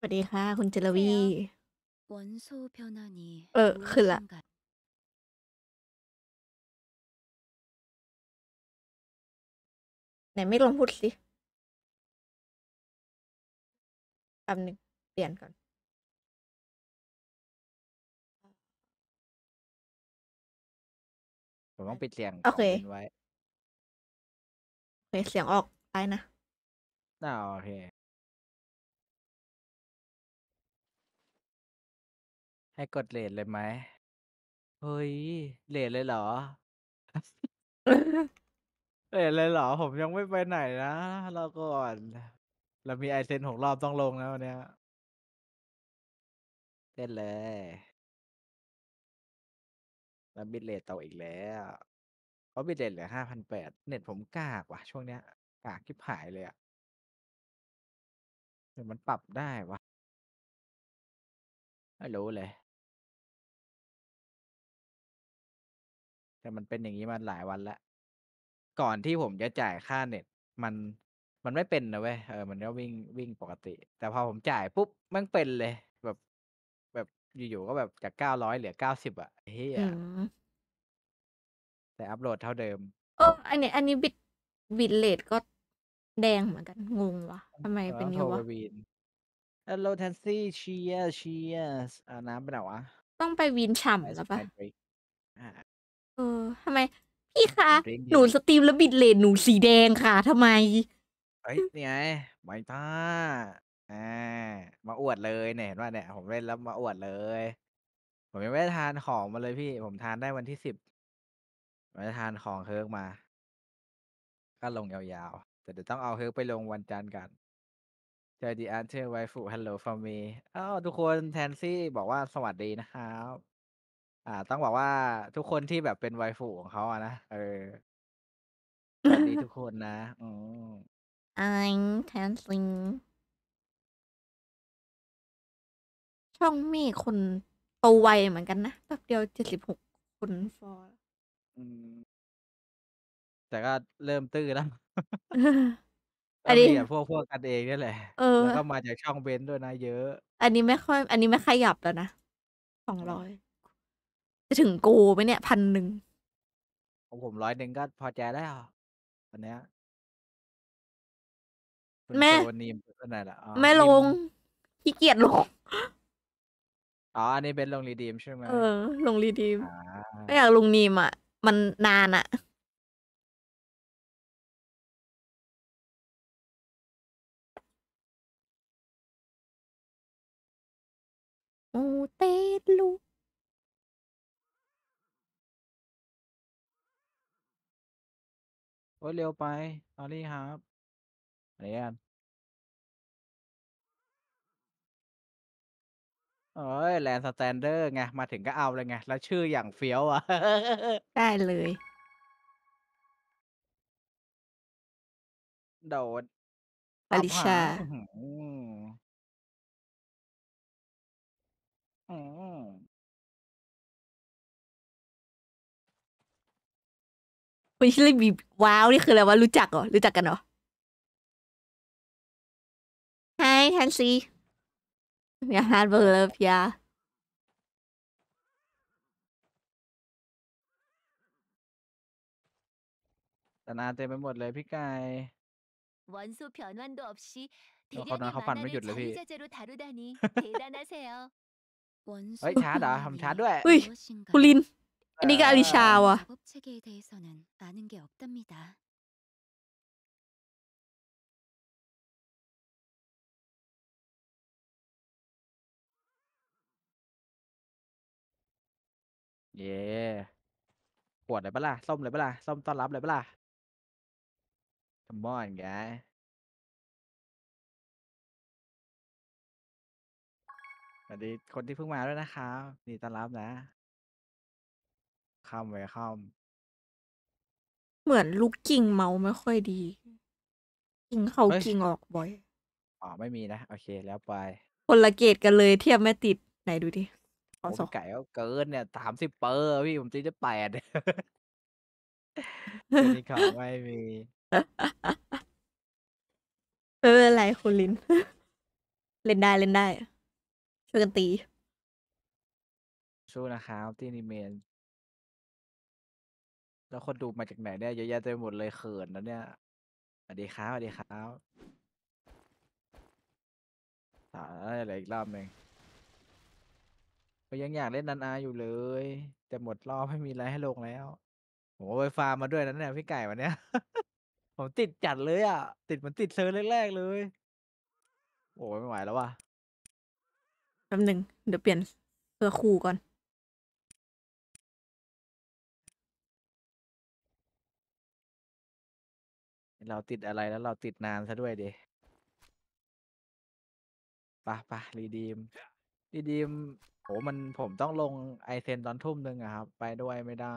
สวัสดีค่ะคุณเจรวี 안녕하세요. 원소 변환이 ขึ้นละ 무엇인가요? ไหนไม่ลองพูดสิแป๊บหนึงเปลี่ยนก่อนผมต้องปิดเสียงโอเคของเบนไว้โอเค เสียงออกไปนะโอเค ให้กดเลทเลยไหม เฮ้ยเลทเลยเหรอ เลทเลยเหรอ ผมยังไม่ไปไหนนะรอก่อน เรามีไอเซน6 รอบต้องลงแล้ววันเนี้ยเล่นเลย แล้วบิตเรทตกอีกแล้ว เพราะบิตเรทเหลือ5,800เน็ตผมกากว่ะช่วงเนี้ย กากชิบหายเลยอะเดี๋ยวมันปรับได้วะ ไม่รู้เลย แต่มันเป็นอย่างนี้มาหลายวันแล้ว ก่อนที่ผมจะจ่ายค่าเน็ต มันมันไม่เป็นนะเว้ยมันก็วิ่งปกติ แต่พอผมจ่ายปุ๊บแม่งเป็นเลย แบบแบบอยู่ๆก็แบบจาก900เหลือ90อะเฮีอืยมแต่อัปโหลดเท่าเดิมอันนี้บิตเรทก็แดงเหมือนกัน งงวะทำไมเราเป็นต้องโทรไปงี้วะวีน Hello Taxi Cheers Cheers น้ำไปไหนวะต้องไปวินฉ่ำ Where's แล้วปะ my drink อ่าทำไม พี่คะ drink หนูสตรีมแล้วบิตเรทหนูสีแดงค่ะทำไมเฮ้ยนี่ไงไมต้าอ่ามาอวดเลยเนี่ยเห็นว่าเนี่ยผมเล่นแล้วมาอวดเลย ผมยังไม่ได้ทานของมาเลยพี่ ผมทานได้วันที่10ผมจะทานของเฮิร์กมา ก็ลงยาวๆ แต่เดี๋ยวต้องเอาเฮิร์กไปลงวันจันทร์กันเจอดีอันเทอร์ไวฟูฮัลโหลฟอร์มีอ้าวทุกคนแทนซี่บอกว่าสวัสดีนะครับต้องบอกว่าทุกคนที่แบบเป็นไวฟูของเขาอะนะสวัสดีทุกคนนะม I'm dancing ช่องเมฆคนโตไวเหมือนกันนะแป๊บเดียว76 คนฟอลอืมแต่ก็เริ่มตื้อแล้วอันนี้ก็มีแต่พวกกันเองนี่แหละเออแล้วก็มาจากช่องเบนซ์ด้วยนะเยอะอันนี้ไม่ขยับแล้วนะ200จะถึงโกไหมเนี่ย1,000 ของผม100ก็พอใจแล้วอันเนี้ยคุณแม่โซนีมตัวไหนล่ะอ๋อไม่ลนิมงขี้เกียจลงอันนี้เบนซ์ลงรีดีมใช่ไหมลงรีดีมอ่ก็าอยากลงนีมอ่ะ มันนานอ่ะโอ้เตลูกโอ้ยเร็วไปสอรี่ครับอะไรกันเอ้ยแลนด์สแตนเดอร์ไงมาถึงก็เอาเลยไงแล้วชื่ออย่างเฟี้ยวอ่ะได้เลยโดดอตับหาลิชาอื้อหืออืมคุณชิลลี่บีว้าวนี่คืออะไรวะรู้จักเหรอ รู้จักกันเหรอ Hi Tansy อย่าฮาร์ดเบอร์เลิฟยาแต่นานเต็มไปหมดเลยพี่ไก่ 원소 변환도 없이 คนนั้น 대량의 เขาปั่นไม่หยุ 만화를 ดเลยพี่ 자유자재로 다루다니 대단하세요. เฮ้ย 원소 ชาร์จเหรอทำชาร์จ 변환이 ด้วยอุ้ยคุณลิน 무엇인가요? อันนี้ก็อลิชา 아, ว่ะ 작업 체계에 대해서는 아는 게 없답니다. เย่ปวดเลยปะล่ะส้มเลยปะล่ะส้มต้อนรับเลยปะล่ะ Come on guy สวัสดีคนที่เพิ่งมาด้วยนะครับนี่ต้อนรับนะเข้าไปเข้าเหมือนลูกกิ่งเมาไม่ค่อยดีกิ่งเขาเฮ้ยกิ่งออกบ่อยไม่มีนะโอเคแล้วไปคนละเกตกันเลยเทียบไม่ติดไหนดูดิขอโอ้สองพี่ไก่ก็เกินเนี่ย30 เปอร์พี่ผมตีได้8 เดี๋ยวนี้ของไม่มีไม่เป็นไรคุณลินเล่นได้เล่นได้ ช่วยกันตีสู้นะครับที่นิเมนแล้วคนดูมาจากไหนเนี่ยเยอะแยะเต็มหมดเลยเขินนะเนี่ยสวัสดีครับสวัสดีครับอะไรอีกรอบหนึ่งก็ยังอยากเล่นนันอาอยู่เลย แต่หมดรอบไม่มีอะไรให้ลงแล้วผมก็ไปฟาร์มมาด้วยนะเนี่ยพี่ไก่วันเนี้ย ผมติดจัดเลยอ่ะ ติดเหมือนติดเซิร์ฟแรกๆเลย โอ้ยไม่ไหวแล้วว่ะแป๊บหนึ่งเดี๋ยวเปลี่ยนเสื้อคู่ก่อนเราติดอะไรแล้วเราติดนานซะด้วยดิปะรีดีมโหผมต้องลงไอเซนตอนทุ่มหนึ่งอะครับ ไปด้วยไม่ได้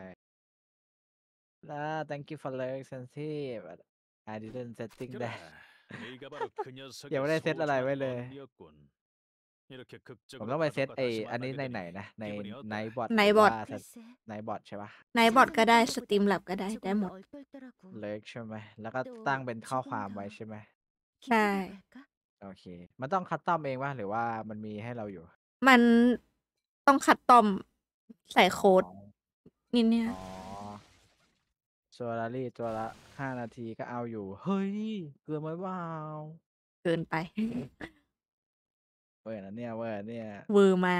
แล้ว thank you for the expensive I didn't setting 그래, that 네가 바로 그 녀석의 영원의 셋 소중한 알아요, 언니였군. 이렇게 ผม 극적으로 ต้องไปเซต 가족과 ไอ 다시 อันนี้ 만나게 ไหน 되니 นะ ใน 기분이 ไน 어때? บอทในหรือบอว่าท 글쎄, ในบอทใช่ปะในบอทก็ได้ส 생각한 ตรีมแลบ 것보다 ก็ได้ได้ 조금 หมด 더 얼떨더라고. เล็กใช่ไหม แล้วก็ 또 ตั้งเป็นข้อ 조금 ความไว้ 더 ใช่ไหมใช่ 깊숙이 갈까? โอเค มันต้องคัสตอมเองปะหรือว่ามันมีให้เราอยู่มันต้องคัดตอมใส่อ๋อโค้ดนี่เนี่ยอ๋อโซลารี่ตัวละ5 นาทีก็เอาอยู่ เฮ้ย เกินไปเปล่าเกินไปเว้ยนะเนี่ยเว้ยนะเนี่ยเวอร์มาก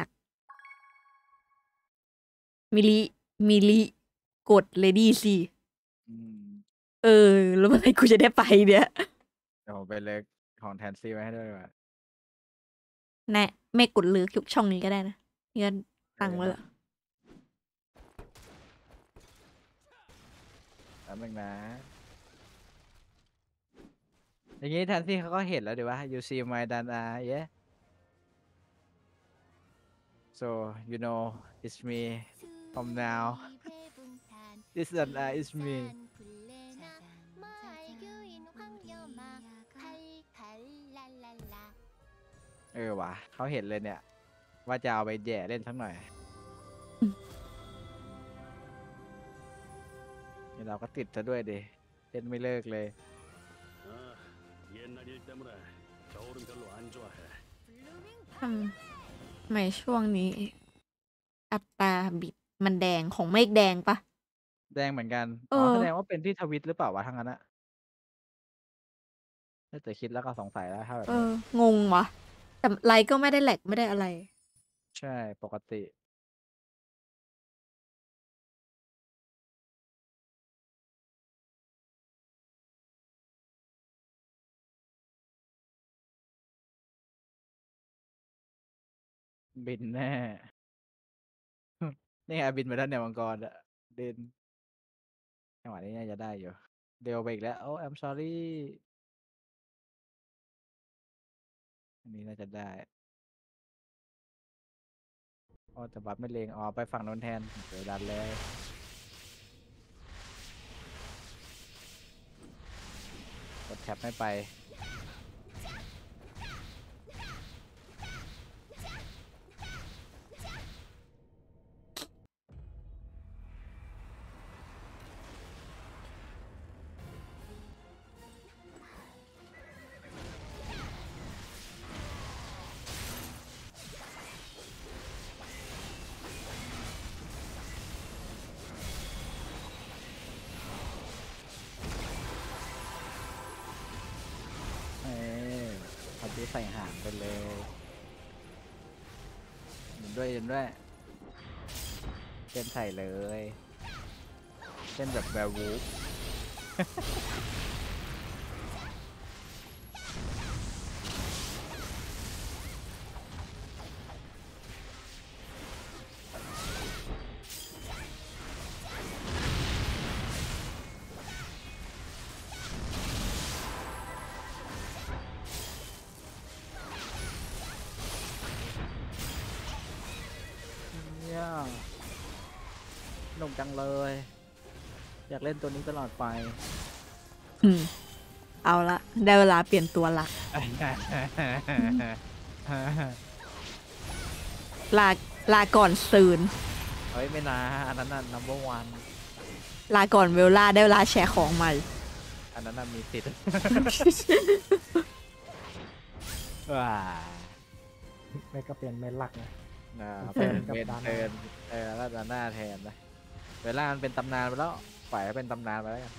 มิลิกดเลดี้สิอืมแล้วเมื่อไหร่กูจะได้ไปเนี่ยเดี๋ยวผมไปเล็กของแทนซี่ไว้ให้ด้วยดีกว่าแน่ไม่กดเลือกทุกช่องนี้ก็ได้นะนี่ก็ตั้งไว้แล้วแป๊บนึงนะ อย่างงี้แทนซี่เขาก็เห็นแล้วดีว่า you see my dana yeah so you know it's me from now this dana is me ว่ะเขาเห็นเลยเนี่ย ว่าจะเอาไปแย่เล่นสักหน่อย นี่เราก็ติดซะด้วยดิเล่นไม่เลิกเลย 아, 옛날 일 때문에 겨울은 별로 안 좋아해. ทำไมช่วงนี้ อัตราบิดมันแดงของเมฆแดงปะแดงเหมือนกันเออ๋ออแสดงว่าเป็นที่ทวิตหรือเปล่าวะทั้งนั้นอะแต่คิดแล้วก็สงสัยแล้วถ้าแบบนี้งงวะแต่ไลค์ก็ไม่ได้แหลกไม่ได้อะไรใช่ปกติ บินแน่ นี่ไงบินไปแล้วเนี่ยมังกรอะเดินจังหวะนี้น่าจะได้อยู่เร็วไปอีกแล้ว โอ้ I'm sorry อันนี้น่าจะได้โอ้แต่บัฟไม่เลงอ๋อไปฝั่งโน้นแทนเดี๋ยวดันเลยกดแท็บไม่ไป เอ้ยพอดีใส่หางไปเลยเดินด้วยเต้นใส่เลยเต้นแบบแวร์วูฟเนี่ยหนุกจังเลย อยากเล่นตัวนี้ตลอดไปเอาละได้เวลาเปลี่ยนตัวละลาก่อนซืนเฮ้ยไม่นะอันนั้นน่ะ number one ลาก่อนเวลล่าได้เวลาแชร์ของใหม่อันนั้นน่ะมีสิทธิ์ว้าไม่ก็เปลี่ยนเมนหลักนะเป็นกับเป็นดาน่าเทิร์นแล้วดาน่าแทนนะเวลามันเป็นตำนานไปแล้วปล่อยให้เป็นตำนานไปแล้วกัน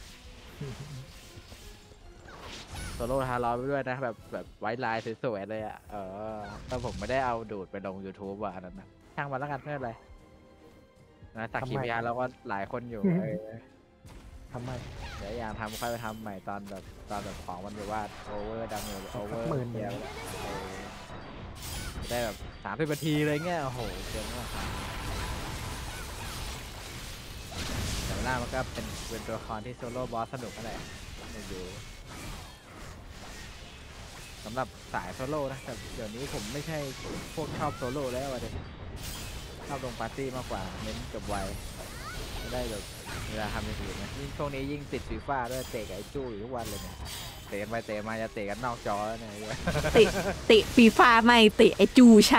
โซโล่ทารอนไปด้วยนะแบบไว้ลายสวยๆเลยอ่ะถ้าผมไม่ได้เอาดูดไปลง YouTube ว่ะอันนั้นนะช่างมันแล้วกันไม่เป็นไรนะสักขีพยานเราก็หลายคนอยู่ทำไมเดี๋ยวอย่างทำค่อยไปทำใหม่ตอนแบบของมันแบบว่าโอเวอร์ดังโอเวอร์ 10,000 เดียวได้แบบ30 นาทีเลยเงี้ยโอ้โหเจ๋งมากแต่เวลามันก็เป็นตัวละครที่โซโล่บอสสนุกนั่นแหละไม่ดูสำหรับสายโซโล่นะแต่เดี๋ยวนี้ผมไม่ใช่พวกชอบโซโล่แล้วอะเด็ชอบลงปาร์ตี้มากกว่าเน้นจบไวไม่ได้แบบเวลาทำอย่างอื่นนะยิ่งช่วงนี้ยิ่งติดฟีฟ่าด้วยเตะกับไอ้จู้อยู่ทุกวันเลยเนี่ยเตะกันไปเตะมาจะเตะกันนอกจอแล้วเนี่ยติฟีฟ่าไม่ติไอจูใช่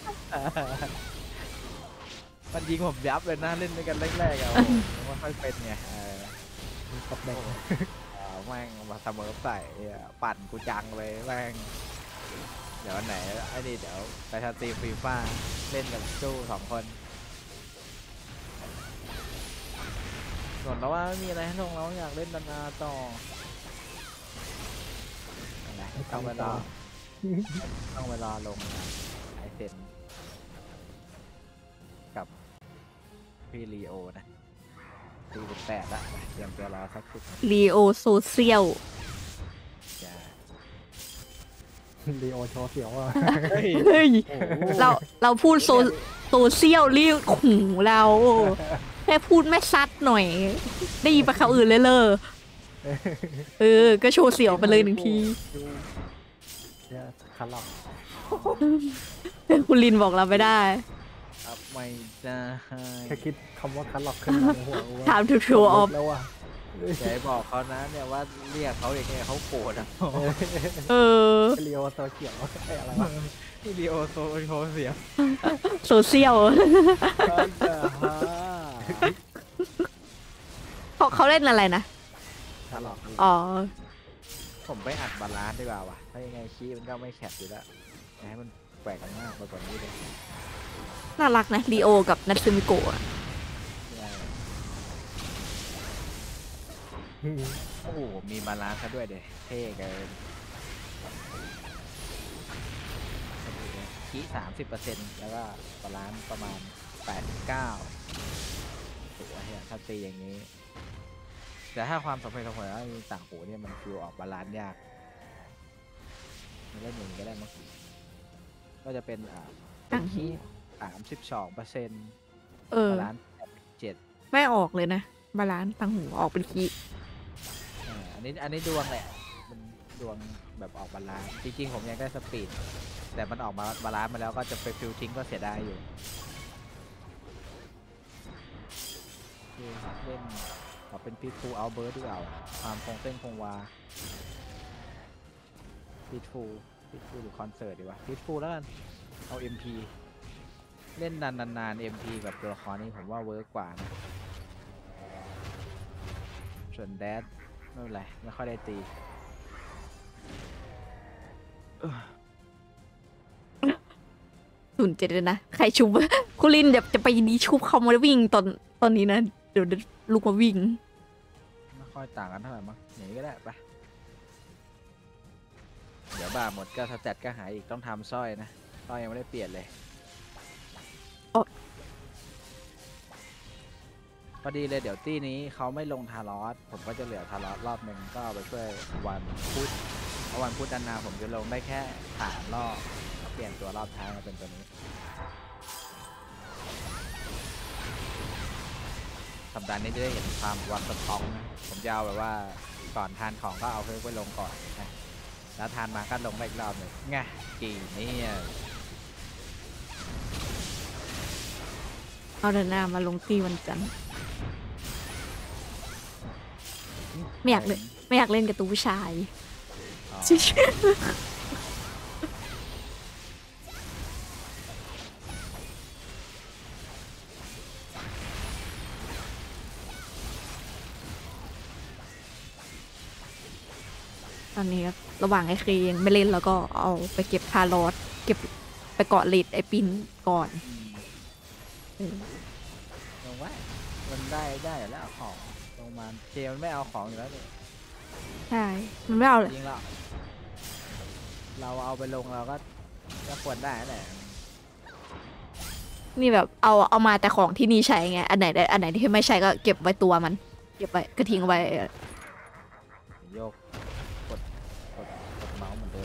มันยิงผมยับเลยนะเล่นด้วยกันแรกๆอะโอ้โหไม่ค่อยเป็นไงมีตบเด็กแม่งมาเสมอใส่ปั่นกูจังเลยแม่งเดี๋ยววันไหนไอ้นี่เดี๋ยวไปสตรีมฟีฟ่าเล่นกับจู้2 คนส่วนเราว่าไม่มีอะไรให้ลงเราอยากเล่นนานๆต่อต้องเวลาลงไอเซนกับพี่ลีโอนะ48ละเตรียมตัวรอสัก10 ลีโอโซเชียลจะลีโอโชว์เสียวอ่ะเฮ้ยเฮ้ยโอ้โหเราพูดโซเชียลรีบหูเราแค่พูดไม่ซัดหน่อย ได้ยินไปเขาอื่นเลยก็โชว์เสียวไปเลย1 ทีเนี่ยคาร์ลอกคุณลินบอกเราไม่ได้ครับไม่ได้แค่คิดคำว่าคาร์ลอกขึ้นมาในหัวกูว่าถามทูชัวออฟแล้วว่ะอย่าไปบอกเขานะเนี่ยว่าเรียกเขาอย่างเงี้ยเขาโกรธอ่ะลีโอโซเขียวอะไรวะพี่ลีโอโซเสียงโซเชียลเขาเล่นอะไรนะคาร์ลอกอ๋อผมไปอัดบาลานซ์ดีกว่าว่ะถ้ายังไงคีย์มันก็ไม่แคปอยู่แล้วอย่าให้มันแปลกกันมากไปกว่านี้เลยน่ารักนะลีโอกับนัตซึมิโกะโอ้โหมีบาลานซ์ซะด้วยเด็เท่เกินคีย์30%แล้วก็บาลานซ์ประมาณ89ตัวเนี่ยถ้าตีอย่างนี้ แต่ถ้าความสมเหตุสมผลแล้วต่างหูเนี่ยมันฟิวออกบาลานซ์ยากมันเล่นอย่างนี้ก็ได้มั้งก็จะเป็นต่างหู 32%บาลานซ์7 ไม่ออกเลยนะ บาลานซ์ต่างหูออกเป็นคีอันนี้ดวงแหละมันดวงแบบออกบาลานซ์จริงๆผมยังได้สปีดแต่มันออกมาบาลานซ์มาแล้วก็จะไปฟิวทิ้งก็เสียดายอยู่เล่นเอาเป็นพีทฟูเอาเบิร์ดดีกว่าความคงเส้นคงวาพีทฟูหรือคอนเสิร์ตดีกว่าพีทฟูแล้วกันเอา MP เล่นนาน MP แบบตัวละครนี้ผมว่าเวิร์กกว่านะส่วนแดดไม่เป็นไรไม่ค่อยได้ตี 07เลยนะ ใครชุบ คุณลินจะไปดีชุบเขามาวิ่งตอนนี้นะ เดี๋ยวลูกมาวิ่งไม่ค่อยต่างกันเท่าไหร่มั้งหนีก็ได้ไปเดี๋ยวบ่าหมดก็สแตทก็หายอีกต้องทำสร้อยนะสร้อยยังไม่ได้เปลี่ยนเลยอ๋อพอดีเลยเดี๋ยวตี้นี้เขาไม่ลงทารอสผมก็จะเหลือทารอสรอบหนึ่งก็เอาไปช่วยวันพุธเพราะวันพุธด้านหน้าผมจะลงได้แค่3 รอบก็เปลี่ยนตัวรอบท้ายมาเป็นตัวนี้สัปดาห์นี้จะได้เห็นความวันสตองนะผมจะเอาแบบว่าก่อนทานของก็เอาไปลงก่อนนะแล้วทานมาก็ลงได้อีกรอบหนึ่งไงกี่เนี่ยเอาเดินหน้ามาลงตีวันจันทร์ไม่อยากเล่นกับตัวผู้ชายอ๋ออนนี้ระหว่างไอ้เคยังไม่เล่นแล้วก็เอาไปเก็บทารอสเก็บไปเกาะเลดไอ้ปินก่อนอืมลงไว้มันได้อยู่แล้วของลงมาเจมันไม่เอาของอยู่แล้วนี่ใช่ มันไม่เอาเลยจริงแล้วเราเอาไปลงเราก็ควรได้แหละนี่แบบเอามาแต่ของที่นี่ใช้ไงอันไหนที่ไม่ใช้ก็เก็บไว้ตัวมัน เก็บไว้ก็ทิ้งไว้โยกกดเมาส์เหมือนเดิม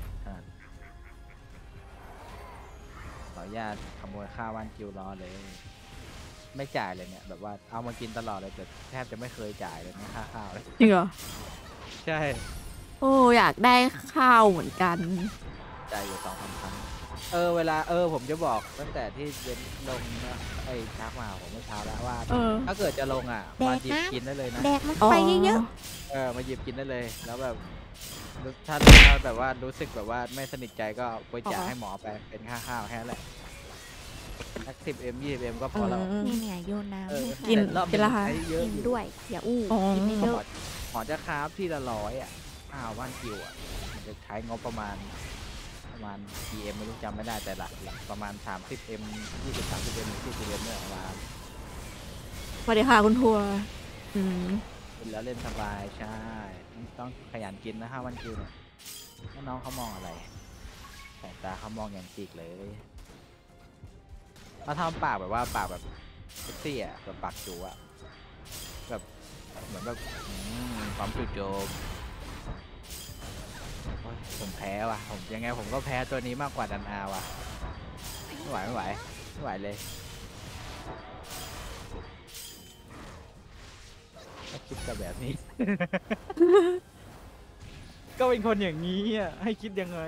ขออนุญาตขโมยข้าววันกิวรอเลย ไม่จ่ายเลยเนี่ยแบบว่าเอามากินตลอดเลยแต่แทบจะไม่เคยจ่ายเลยนะค่าข้าวเลยจริงเหรอใช่โอ้อยากได้ข้าวเหมือนกันจ่ายอยู่2-3 ครั้งเวลาผมจะบอกตั้งแต่ที่เย็นลงนะทักมาผมเมื่อเช้าแล้วว่า ถ้าเกิดจะลงอ่ะมาหยิบกินได้เลยนะแดกมันไปเยอะมาหยิบกินได้เลย แล้วแบบถ้าแบบว่ารู้สึกแบบว่าไม่สนิทใจก็ไปจ่ายให้หมอไปเป็นค่าข้าวแค่นั้นแหละสัก10M 20M ก็พอแล้วนี่เนี่ยโยนน้ำให้ค่ะกินแต่รอบกินละค่ะใช้เยอะกินอยู่ด้วย อย่าอู้อ๋อกินไม่เยอะหมอจะคราฟที่ละ100อ่ะวันกิวอ่ะมันจะใช้งบประมาณกี่M ไม่รู้จำไม่ได้แต่หลักประมาณ30M 20-30M 40M เนี่ยประมาณสวัสดีค่ะคุณทัวร์อืมกินแล้วเล่นสบายใช่ต้องขยันกินนะวันกิวเนี่ยน้องเขามองอะไรสายตาเขามองอย่างจิกเลยเขาทำปากแบบว่าปากแบบเซ็กซี่อ่ะแบบปากจูอ่ะแบบเหมือนแบบความจู่โจมโอ๊ยผมแพ้ว่ะผมยังไงผมก็แพ้ตัวนี้มากกว่าดันอาว่ะไม่ไหวเลยถ้าคิดกับแบบนี้ ก็เป็นคนอย่างนี้อ่ะให้คิดยังไง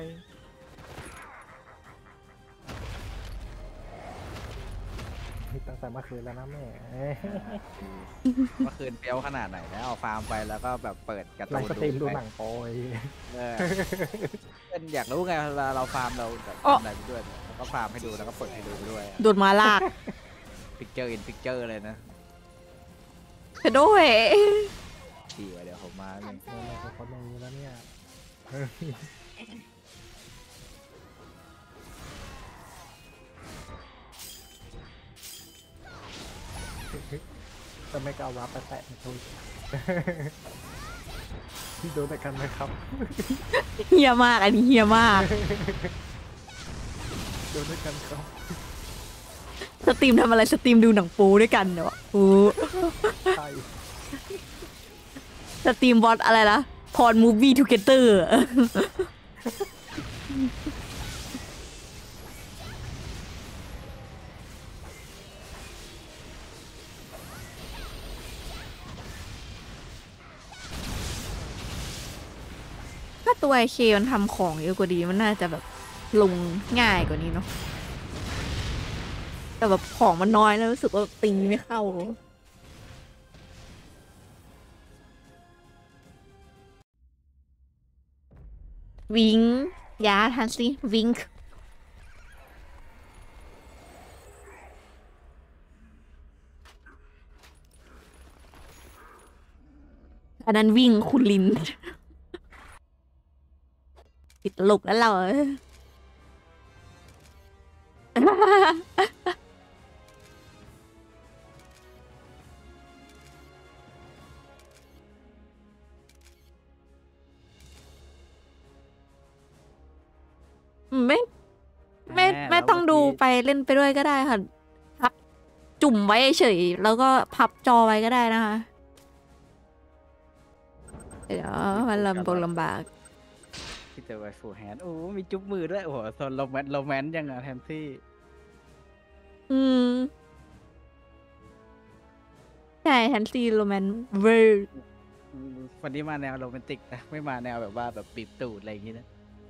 ตั้งแต่เมื่อคืนแล้วนะแม่เมื่อคืนเปรี้ยวขนาดไหนแล้วเอาฟาร์มไปแล้วก็แบบเปิดการ์ไลตูนฟ์สตรีมดูไปหนังโปยเออเป็นอยากรู้ไงเวลาเราฟาร์มเราแบบอ๋อทำอะไรไปด้วยแล้วก็ฟาร์มให้ดูแล้วก็เปิดให้ดูไปด้วยโดนมาลากพิกเจอร์อินพิกเจอร์เลยนะไปด้วยดีไว้เดี๋ยวผมมาเองเนี่ยมันเป็นคนอย่างนี้แล้วเนี่ยจะไม่กล้าวับไปแตะในตู้ดูแต่กันนะครับเฮียมากอันนี้เฮียมากดูด้วยกันครับสตรีมทำอะไรสตรีมดูหนังปูด้วยกันเนาะปูใช่สตรีมบอทอะไรนะพรมูฟวี่ทูเกเตอร์ถ้าตัวไอเคมันทำของเยอะกว่าดีมันน่าจะแบบลงง่ายกว่านี้เนาะแต่แบบของมันน้อยแล้วรู้สึกว่าตีไม่เข้า วิงยาทันสิวิงอันนั้นวิ่งคุณลิน ติดตลกแล้วเรา ไม่ ไม่ต้องดูไปเล่นไปด้วยก็ได้ค่ะ พับจุ่มไว้เฉยแล้วก็พับจอไว้ก็ได้นะคะ เดี๋ยวมันลำบากที่จะไปฟูลแฮนด์โอ้มีจุ๊บมือด้วยโอ้โหโซนโรแมนต์ยังอะแทนที่อืม ใช่แฮนซี่โรแมนเวอร์วันนี้มาแนวโรแมนติกนะไม่มาแนวแบบว่าแบบปีบตูดอะไรอย่างงี้นะ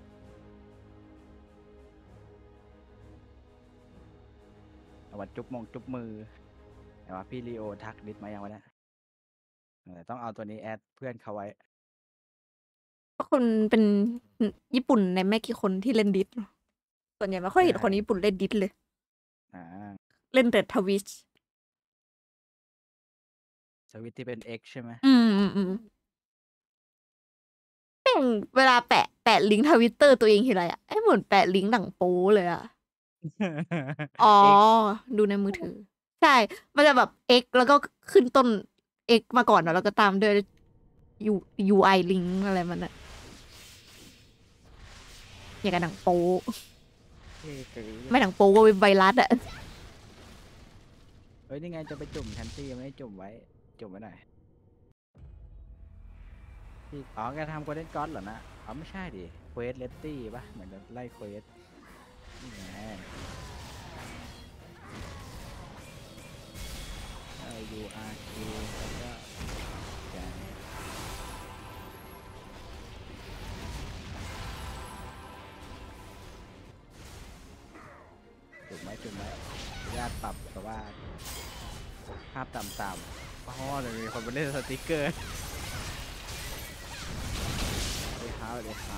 เอาวันจุ๊บมือแต่ว่าพี่ลีโอทักดิสมายังวะเนี่ยต้องเอาตัวนี้แอดเพื่อนเขาไว้คนเป็นญี่ปุ่นในไม่กี่คนที่เล่นดิสหรอส่วนใหญ่ไม่ค่อยเห็นใช่คนญี่ปุ่นเล่นดิสเลยอ่าเล่นแต่ทวิชสวิตที่เป็น X ใช่ไหมอืมม่งเวลาแปะลิงก์ทวิตเตอร์ตัวเองทีไรอะเหมือนแปะลิงก์หนังโป๊เลยอะอ๋อ ดูในมือถือ ใช่ มันจะแบบ X แล้วก็ขึ้นต้น X มาก่อนแล้วก็ตามด้วย UI ลิงก์อะไรมันอะอย่างกับหนังโป๊เท่เก๋ไม่หนังโป๊ก็เป็นไวรัสอะเฮ้ยนี่ไงจะไปจุ่มแทนซี่ยังไม่ได้จุ่มไว้ จุ่มไว้หน่อยพี่อ๋อแกทำโกลเด้นก็อดเหรอนะอ๋อไม่ใช่ดิเควสเลตตี้ปะเหมือนจะไล่เควสนี่ไงURK แล้วก็แกจุ่มไว้ญาตปรับแต่ว่าภาพต่ำๆอ๋อเดี๋ยวมีคนมาเล่นสติกเกอร์เดี๋ยวเขา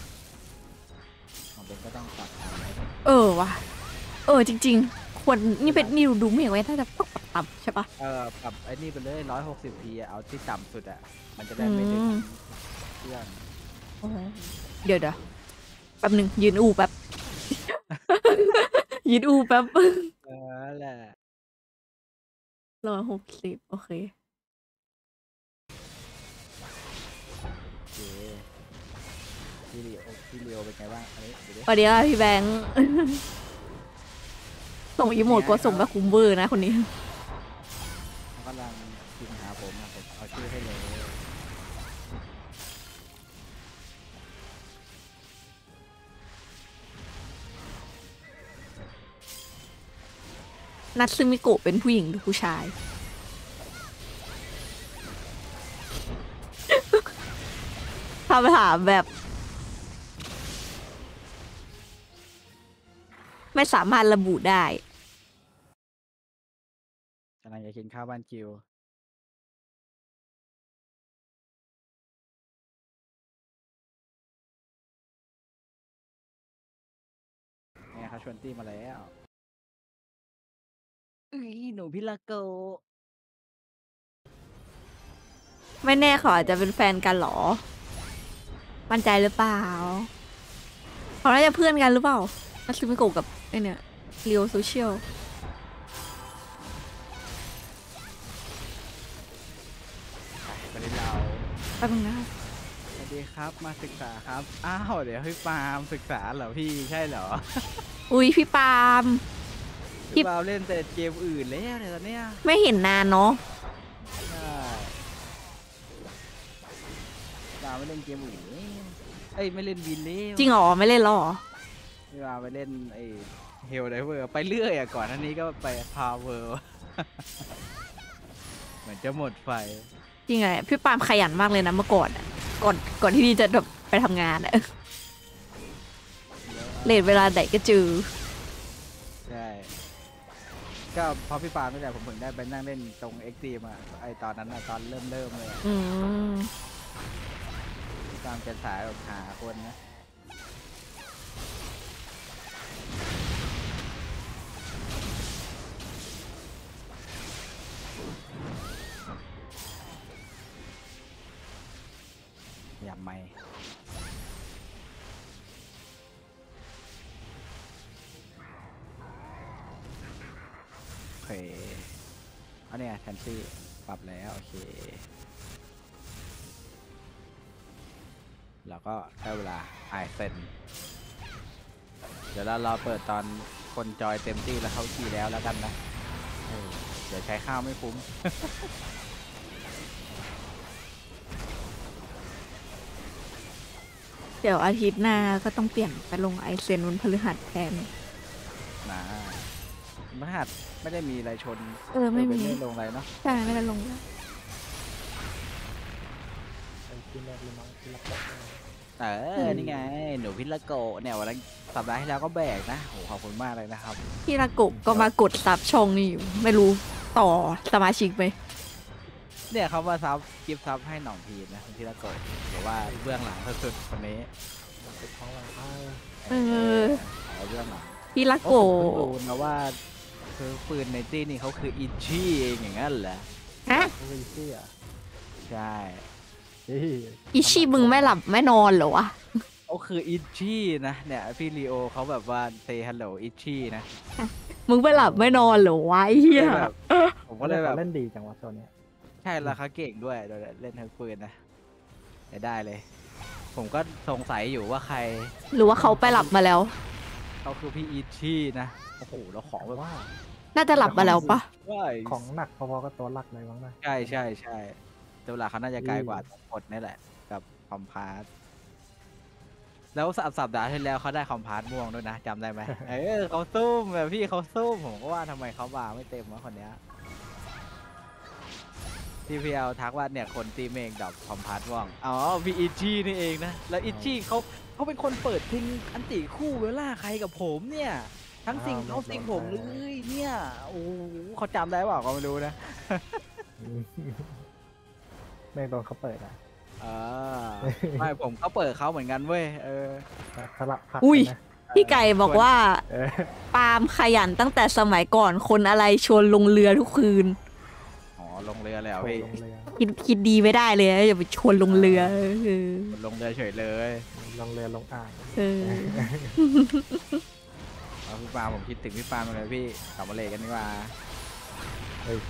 ของเป็นก็ต้องปรับตามไว้ว่ะ จริง ๆ ควรนี่เป็นนี่ดูไม่เอาไว้ถ้าจะต้องปรับใช่ปะปรับไอ้นี่ไปเลย160p อะเอาที่ต่ำสุดอะมันจะได้ไม่ดึงเครื่องเดี๋ยวแป๊บหนึ่งยืนอูแป๊บ ยืนอูแป๊บแหละ 160 โอเคโอเคพี่เลียวเป็นไงบ้างอันนี้ดูดิสวัสดีค่ะพี่แบงค์ ส่งอีโมดก็ส่งแบบคุ้มเบอร์นะคนนี้เขากำลังพิมพ์หาผมนะผมเอาชื่อให้เลยนัทซึมิโกะเป็นผู้หญิงหรือผู้ชาย คำถามแบบ ไม่สามารถระบุได้กำลังจะกินข้าวบ้านจิวเนี่ยเขาชวนตี้มาแล้วหนูพิลาโกไม่แน่เขาอาจจะเป็นแฟนกันเหรอ มั่นใจหรือเปล่าเขาน่าจะเพื่อนกันหรือเปล่านัทซึมิโกะกับไอเนี่ยเรียวโซเชียลประเด็นเราแป๊บนึงนะสวัสดีครับมาศึกษาครับอ้าวเดี๋ยวพี่ปาล์มศึกษาเหรอพี่ใช่เหรออุ้ยพี่ปาล์มพี่ปาล์มเล่นแต่เกมอื่นแล้วเนี่ยตอนเนี้ยไม่เห็นนานเนาะใช่ปาล์มไม่เล่นเกมอื่นแล้วเอ้ยไม่เล่นวินแล้วจริงเหรอ ไม่เล่นแล้วเหรอพี่ปาล์มไปเล่นไอ้เฮลไดเวอร์ไปเรื่อยอ่ะก่อนหน้านี้ก็ไปพาวเวอร์ เหมือนจะหมดไฟจริงไงพี่ปาล์มขยันมากเลยนะเมื่อก่อนอะก่อนที่นี่จะแบบไปทำงานอะเลทเวลาไหนก็จือใช่ ก็เพราะพี่ปาล์มนี่แหละผมถึงได้ไปนั่งเล่นตรงเอ็กซ์ตีมาไอตอนนั้นอะตอนเริ่มเลยอะอืมพี่ปาล์มจะสายแบบหาคนนะอย่าไม่โอเคเอาเนี่ยแทนซี่ปรับแล้วโอเค แล้วก็ได้เวลาไอเซนเดี๋ยวเราเปิดตอนคนจอยเต็มที่แล้วเขาขี่แล้วกันนะเดี๋ยวใช้ข้าวไม่คุ้มเดี๋ยวอาทิตย์หน้าก็ต้องเปลี่ยนไปลงไอเซนวันพฤหัสแทนนะมหัดไม่ได้มีอะไรชนไม่มีไม่ลงอะไรเนาะใช่ไม่ได้ลงแล้วไอ้ที่แรกเลยน้องที่รักนี่ไง หนูพิลาโกะเนี่ยวันนั้นสัปดาห์ที่แล้วก็แบกนะโหขอบคุณมากเลยนะครับพี่ระกบก็มากดซับช่องนี่อยู่ ไม่รู้ต่อสมาชิกไหมเนี่ยเขามาซับกิฟต์ซับให้หน่องพีนนะคุณพิลาโกะหรือว่าเบื้องหลังสุดๆคนนี้เป็นท้องหลังเอาเอาเบื้องหลังพี่ระโอ้โกผมเพิ่งรู้นะว่าคือปืนในตี้นี่เขาคืออินชี่เองอย่างนั้นเหรอฮะรีเซียใช่ เกเฮ้ยอิชิมึงไม่หลับไม่นอนเหรอวะเขาคืออิชชี่นะเนี่ยพี่ลีโอเขาแบบว่าเซฮัลโหลอิชชี่นะมึงไม่หลับไม่นอนเหรอวะไอ้เหี้ยก็เลยแบบผมก็เลยแบบเล่นดีจังวะตัวเนี้ยใช่ราคาเก่งด้วยโดยเล่นทั้งปืนนะได้เลย ผมก็สงสัยอยู่ว่าใครหรือว่าเขาไปหลับมาแล้วเขาคือพี่อิชชี่นะโอ้โหแล้วของแบบว่าน่าจะหลับมาแล้วปะของหนักพอๆกับตัวหลักเลยมั้งนะใช่ตัวหลักเขาน่าจะไกลกว่าทั้งหมดนี่แหละกับคอมพาร์ตแล้วสัปดาห์ที่แล้วเขาได้คอมพาร์ตม่วงด้วยนะจำได้ไหม เขาซุ่มแบบพี่เขาซุ่มผมก็ว่าทำไมเขาบาไม่เต็มวะคนเนี้ยที่พี่เอาทักว่าเนี่ยคนตีเมงดอกคอมพาร์ตม่วงอ๋อพี่อิชชี่นี่เองนะแล้วอิชชี่เขาเป็นคนเปิดทิ้งอันติคู่เวลาใครกับผมเนี่ยทั้งสิ่งเขาสิ่งผมเลยเนี่ยโอ้โหเขาจำได้เปล่าก็ไม่รู้นะแม่งโดนเขาเปิดอ่ะไม่ผมก็เปิดเขาเหมือนกันเว้ยสลับผักอุ้ยนะพี่ไก่บอกว่าเออปาล์มขยันตั้งแต่สมัยก่อนคนอะไรชวนลงเรือทุกคืนอ๋อลงเรือเลยเหรอโผล่พี่ลงเรือคิดดีไม่ได้เลยอย่าไปชวนลงเรือเออลงเรือเฉยเลยลงเรือลงอ่างเออเอาพี่ปาผมคิดถึงพี่ปาเลยพี่กลับมาเลกันดีกว่าเฮ้ย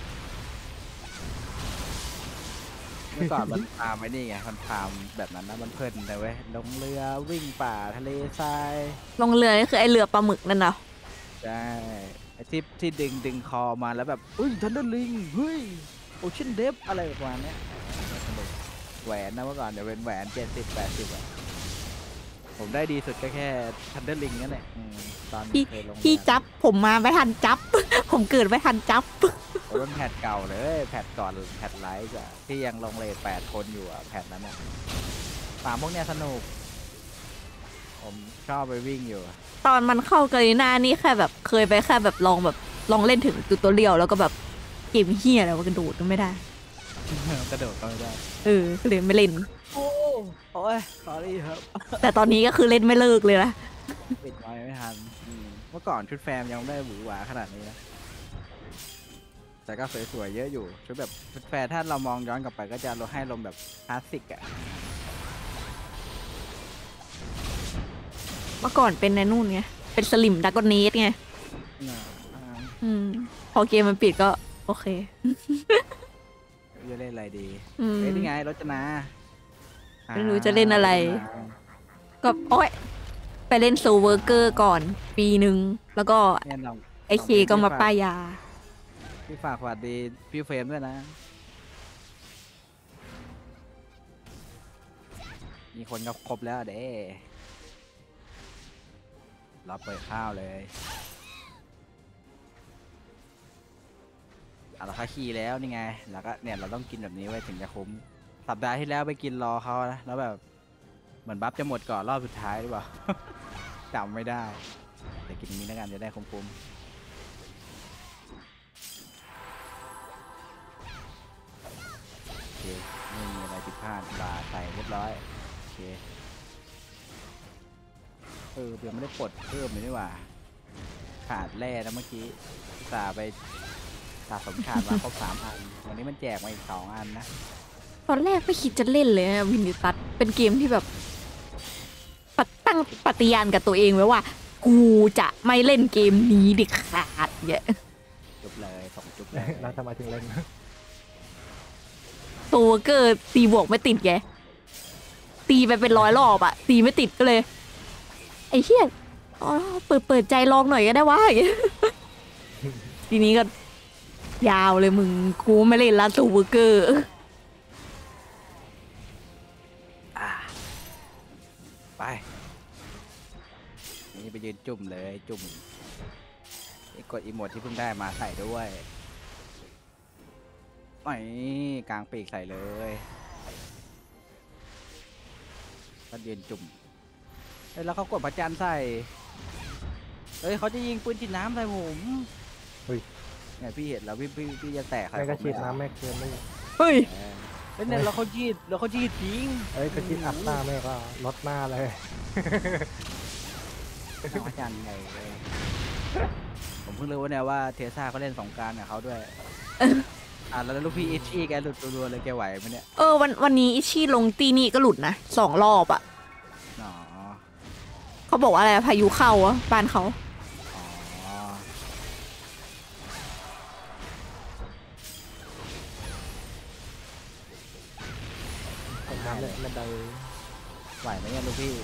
เมื่อก่อนมันพามไอ้นี่ไงมันพามแบบนั้นนะมันเพลินเลยเว้ยลงเรือวิ่งป่าทะเลทรายลงเรือนี่คือไอเรือปลาหมึกนั่นเนาะใช่ไอ้ที่ดึงคอมาแล้วแบบอุ้ยทันเดอร์ลิงเฮ้ยโอเชียนเดฟอะไรประมาณเนี้ยสนุกแหวนนะเมื่อก่อนเดี๋ยวเป็นแหวน70-80อะผมได้ดีสุดก็แค่ทันเดอร์ลิงนั่นแหละตอนเคยลงเรือพี่จับผมมาไม่ทันจับ ผมเกิดไม่ทันจับโอ้ยมันแพทเก่าเลยแพทก่อนแพทไลท์อะที่ยังลงเลท8 คนอยู่อะแพทนั้นอะฟาร์มพวกเนี้ยสนุก ผมชอบไปวิ่งอยู่ตอนมันเข้ากาลีนานี่แค่แบบเคยไปแค่แบบลองเล่นถึงตุตเรียลแล้วก็แบบเกมเฮียอะไรวะกระโดดก็ไม่ได้กระโดดก็ไม่ได้เออก็เลยไม่เล่นโอ้ยสอรี่ครับแต่ตอนนี้ก็คือเล่นไม่เลิกเลยนะปิดไว้ไม่ทันเมื่อก่อนชุดแฟมยังไม่ได้หวือหวาขนาดนี้นะแต่ก็สวยๆเยอะอยู่ชุดแบบชุดแฟร์ถ้าเรามองย้อนกลับไปก็จะลดให้ลมแบบคลาสสิกอะเมื่อก่อนเป็นในนู่นไงเป็นสลิมดักกอนเนสไงพอเกมมันปิดก็โอเคจะเล่นอะไรดีอืมเอ้ยนี่ไงรจนาไม่รู้จะเล่นอะไร ก็โอ๊ยไปเล่นโซเวอร์เกอร์ก่อนปีหนึ่งแล้วก็เนี่ยเราไอเคก็มาป้ายยาพี่ฝากสวัสดีพี่เฟรมด้วยนะ มีคนก็ครบแล้วเด้เราเปิดข้าวเลยเอาราคาขี่แล้วนี่ไง แล้วก็เนี่ยเราต้องกินแบบนี้ไว้ถึงจะคุ้ม สัปดาห์ที่แล้วไปกินรอเขานะ แล้วแบบเหมือนบัฟจะหมดก่อนรอบสุดท้ายหรือเปล่า จำไม่ได้แต่กินนี้แล้วกันจะได้คุ้มๆโอเคไม่มีอะไรผิดพลาดบาใส่เรียบร้อยโอเคเดี๋ยวไม่ได้ปลดเพิ่มเลยนี่หว่าขาดแร่นะเมื่อกี้สาไปสะสมขาดมาครบ3 อันวันนี้มันแจกมาอีก2 อันนะตอนแรกไม่คิดจะเล่นเลยนะวินิตัสเป็นเกมที่แบบตั้งปฏิญาณกับตัวเองไว้ว่า กูจะไม่เล่นเกมนี้เด็ดขาดเนี่ยจุบเลย2 จุบเลยแล้วทำไมถึงเล่นโซเวอร์เกอร์ตีบวกไม่ติดแกตีไปเป็น100 รอบอะตีไม่ติดก็เลย ไอ้เหี้ยอ๋อเปิดใจลองหน่อยก็ได้วะ ทีนี้ก็ยาวเลยมึงกูไม่เล่นละโซเวอร์เกอร์ไปนี่ไปยืนจุ่มเลยจุ่มกดอีโมดที่เพิ่งได้มาใส่ด้วยไม่กลางปีกใส่เลยก็ยืนจุ่มเฮ้ยแล้วเขากดพระจันทร์ใส่เฮ้ยเขาจะยิงปืนฉีดน้ำใส่ผมเฮ้ยเนี่ยพี่เห็นแล้วพี่จะแตกใส่แม่งก็ผมฉีดเลยน้ำแม่เกินไม่เฮ้ยเฮ้ยเนี่ยแล้วเขายีดจริงเอ้ยก็ฉีดอัพหน้าแม่ก็ลดหน้าเลยพระจันทร์ใหญ่เลยผมเพิ่งรู้เนี่ยว่าเทซ่าเขาเล่นสงกรานต์กับเขาด้วยแล้วลูกพี่อิชชี่แกหลุดรัวๆเลยแกไหวไหมเนี่ยวันนี้อิชชี่ลงตีนี่ก็หลุดนะ2 รอบอะอ๋อเขาบอกว่าอะไรพายุเข้าอะบ้านเขาอ๋อผมน้ำเนี่ยมันได้ไหวไหมเนี่ยลูกพี่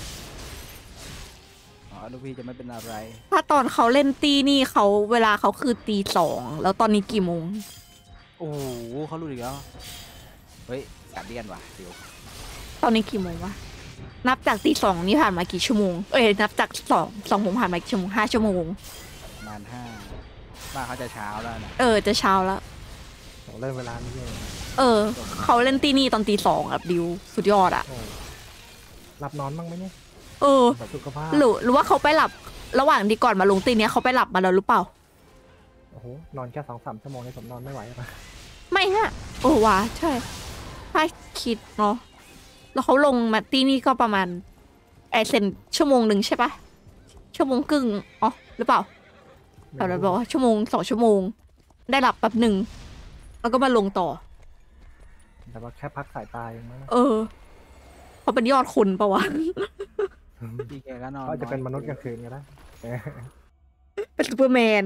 ลูกพี่จะไม่เป็นอะไรถ้าตอนเขาเล่นตีนี่เขาเวลาเขาคือ2 แล้วตอนนี้กี่โมงโอ้โหเขาหลุดอีกแล้วเฮ้ยกัดเดียนว่ะฟิวตอนนี้กี่โมงวะนับจาก2นี่ผ่านมากี่ชั่วโมงนับจาก2 โมงผ่านมากี่ชั่วโมง5 ชั่วโมงประมาณ5บ้านเขาจะเช้าแล้วนะจะเช้าแล้วของเริ่มเวลานี้เองเขาเล่นตีนี่ตอน2อ่ะดิวสุดยอดอ่ะโอ้หลับนอนบ้างไหมเนี่ย แบบสุขภาพหรือว่าเขาไปหลับระหว่างที่ก่อนมาลงตีเนี้ยเขาไปหลับมาแล้วหรือเปล่าโอ้โหนอนแค่2-3 ชั่วโมงนี่ผมนอนไม่ไหวแล้วนะไม่ฮะว่ะใช่ถ้าคิดเนาะแล้วเขาลงมาตีนี่ก็ประมาณเซนชั่วโมงหนึ่งใช่ปะชั่วโมงครึ่งหรือเปล่าแต่เราบอกว่าชั่วโมง2 ชั่วโมง ได้หลับแป๊บหนึ่งแล้วก็มาลงต่อแต่ว่าแค่พักสายตาเองมั้งนะเขาเป็นยอดคนปะวะพี่แกก็นอนเขาจะเป็นมนุษย์กลางคืนก็ได้เป็นซูเปอร์แมน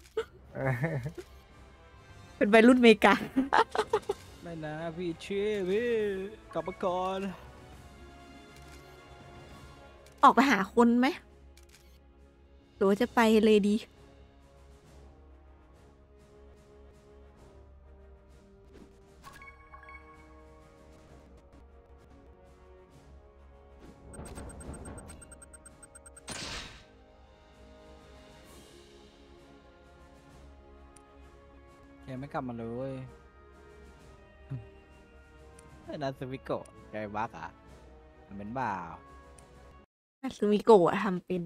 เป็นวัยรุ่นอเมริกาไม่นะพี่เชื่อพี่กลับมาก่อนออกไปหาคนไหมหรือว่าจะไปเลยดีแกไม่กลับมาเลยไอ้นาซูมิโกะแกบักอ่ะมันเป็นบ่าวซูมิโกะทำเป็น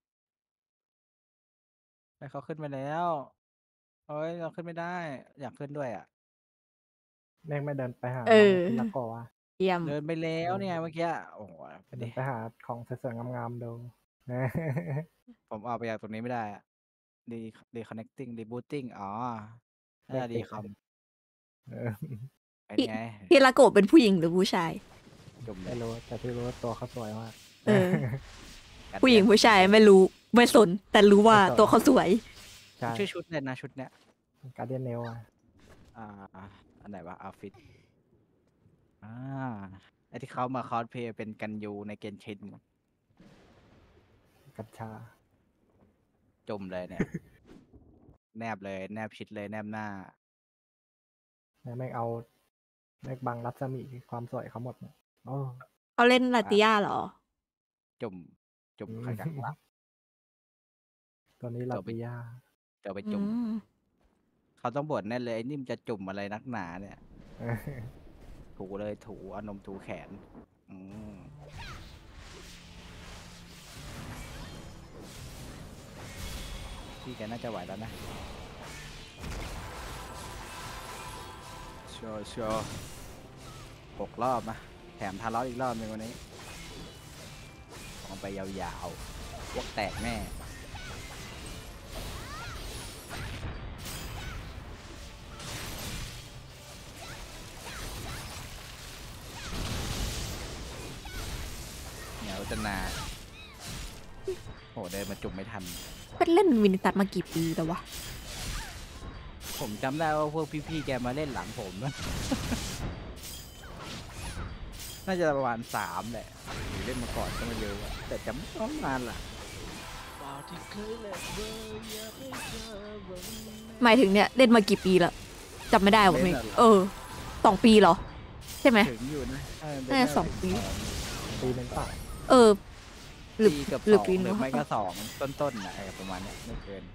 ไปเขาขึ้นไปแล้วเฮ้ยเราขึ้นไม่ได้ อยากขึ้นด้วยอ่ะแม่งไม่เดินไปหาเออที่ละกอวะเยี่ยมเดินไปแล้วเนี่ยเมื่อกี้โอ้โหไปเดิดินไปหาของสวยๆงามๆดูผมเอาไปจากตรงนี้ไม่ได้อะดีคอนเนคติ้งรีบูตติ้งน่าจะดีคอมเออไอ้ไงฮิราโกะเป็นผู้หญิงหรือผู้ชายจุ่มเลไม่ยรู้แต่ที่รู้ว่าตัวเขาสวยมากเออ ผู้หญิงผู้ชายไม่รู้ไม่สน แต่รู้ว่าไม่สนตัวเขาสวยใช่ชื่อชุดเลยนะชุดเนี้ยการเดียนเนลอ่ะอันไหนวะเอาฟิตไอที่เขามาคอสเพลย์เป็นกันยูในเกนชินกัญชาจมเลยเนี่ย แนบเลยแนบชิดเลยแนบหน้าแล้วแม่งเอาแม่งบังรัศมีความสวยเขาหมดเนี่ยโอ้เขาเล่นลาติยาเหรอจมขยักลับตัวนี้ลาติยาเดี๋ยวไปอืจุ่มมเขาต้องบ่นแน่เลยไอ้นี่มันจะจุ่มอะไรนักหนาเนี่ยเออถูเลยถูเอานมถูแขน พี่แกน่าจะไหวแล้วนะชัวร์6 รอบนะแถมทาร์ลอสอีกรอบหนึงวันนี้ลองไปยาวๆพวกแตกแน่เนี่ยรจนาโหเดินมาจุ่มไม่ทันเป็นเล่นวินิตัดมากี่ปีแล้ววะผมจำได้ว่าพวกพี่ๆแกมาเล่นหลังผมนะ น่าจะประมาณ3แหละหรือเล่นมาก่อนก็ไม่รู้อะแต่จำประมาณล่ะหมายถึงเนี่ยเล่นมากี่ปีแล้วจำไม่ได้ว่ะเมย์2 ปีเหรอ ใช่ไหมถึงอยู่นะน่าจะ2 ปีปีหนึ่งเปล่าหรือปีกับหรือ 2 ปีหรือนึงไม่ก็2ต้นๆนะประมาณเนี้ยไม่เกิน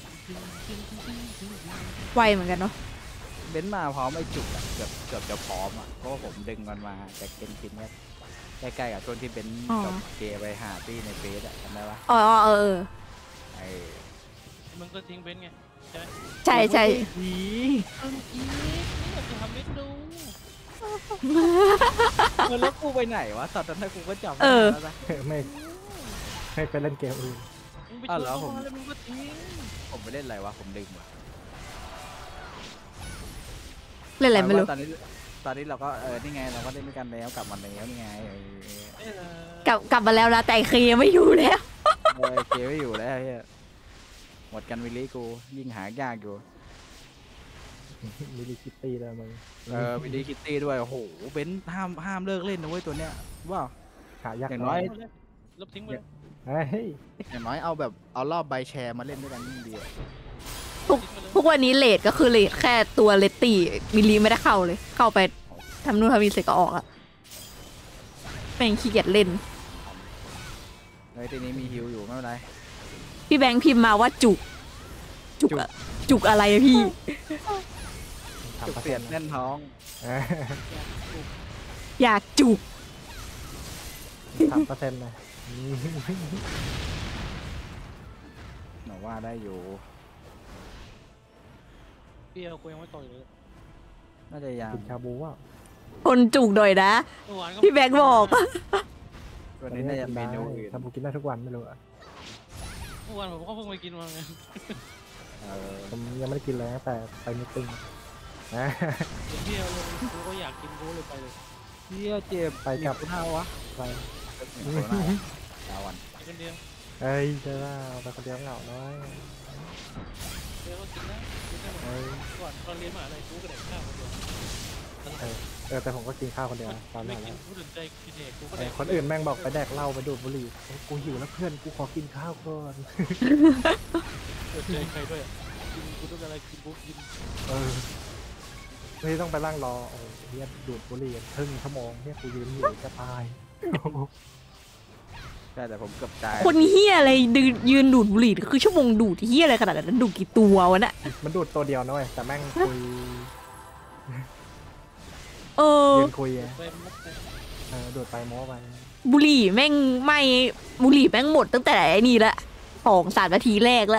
ไวเหมือนกันเนาะเบนซ์มาพร้อมไอ้จุกอะเกือบจะพร้อมอะเพราะว่าผมดึงมันมาจากเกนชินเนี่ยใกล้ๆกับช่วงที่เบนซ์กับเกไปหาตี้ในเฟซอะจำได้ปะ ไอ้มึงก็ทิ้งเบนซ์ไงใช่ใช่ผีมึงอีกนี่อยากจะทำเล่นดูแล้วกูไปไหนวะตอนนั้นกูก็จำไม่เออได้แล้วนะไม่ไปเล่นเกมอื่นมึงไปอ้าวชเหรอวนผมเขามาแล้วมึงก็ทิ้งผมไปเล่นอะไรวะผมลืมว่ะเล่นอะไรไม่รู้ตอนนี้เราก็นี่ไงเราก็เล่นด้วยกันแล้วกลับมาแล้วนี่ไงกลับมาแล้วนะแต่เคยังไม่อยู่แล้วเกไม่อยู่แล้วเฮียหมดกันวิลลี่กูยิ่งหายากอยู่มิลิคิตตี้เลยมึงวิลลี่คิตตี้ด้วยโอ้โหเบนซ์ห้ามเลิกเล่นนะเว้ยตัวเนี้ยว้าวขายากอย่างน้อยลบทิ้งไปเลยเฮ้ยอย่างน้อยเอารอบใบแชร์มาเล่นด้วยกันยิ่งดีอะทุกวันนี้เลทก็คือเลทแค่ตัวเลตตี้มิลลีไม่ได้เข้าเลย เข้าไปทำนู่นทำนี่เสร็จก็ออกอะเป็นขี้เกียจเล่นเฮ้ยทีนี้มีฮิวอยู่ไม่เป็นไรพี่แบงค์พิมพ์มาว่าจุกอะไรอะพี่จุกเสียดแน่นท้องอยากจุก 3%นะหนูว่าได้อยู่เปรี้ยวกูยังไม่ต่อยเลยน่าจะยังกินชาบูว่าคนจุกหน่อยนะเมื่อวานก็พี่แบงค์บอกวันนี้น่าจะเมนูอื่นชาบูกินได้ทุกวันไม่รู้อะเมื่อวานผมก็เพิ่งไปกินมาไงผมยังไม่ได้กินเลยตั้งแต่ไปมิตติ้งนะเที่ยวเลยกูก็อยากกินกูเลยไปเลยเฮียเจ็บไปกับเท้าวะไปดาวันไปคนเดียวเอ้ยเจ้าไปคนเดียวเหงาน้อยเดี๋ยวก็กินนะกินได้หมดเอ้ยก่อนตอนเรียนมหาลัยกูก็แดกข้าวคนเดียวแต่ผมก็กินข้าวคนเดียวตอนไม่นั้นกินแล้วกูสนใจกินเด็กกูก็แดกคนอื่นแม่งบอกไปแดกเหล้าไปดูดบุหรี่กูหิวแล้วเพื่อนกูขอกินข้าวก่อนสนใจใครด้วยกินกูต้องอะไรกินปุ๊บกินไม่ต้องไปนั่งรอโอ้เฮียดูดบุหรี่ครึ่งชั่วโมงเฮียกูยืนหิวจะตายใช่แต่ผมเกือบตายคนเฮียอะไรยืนดูดบุหรี่คือชั่วโมงดูดเฮียอะไรขนาดนั้นดูดกี่ตัววะน่ะมันดูดตัวเดียวนะเว้ยแต่แม่งคุย ยืนคุยไปมุกเลยดูดไปโม้ไปบุหรี่แม่งไม่บุหรี่แม่งหมดตั้งแต่ไอ้นี่ละ2-3 นาทีแรกละ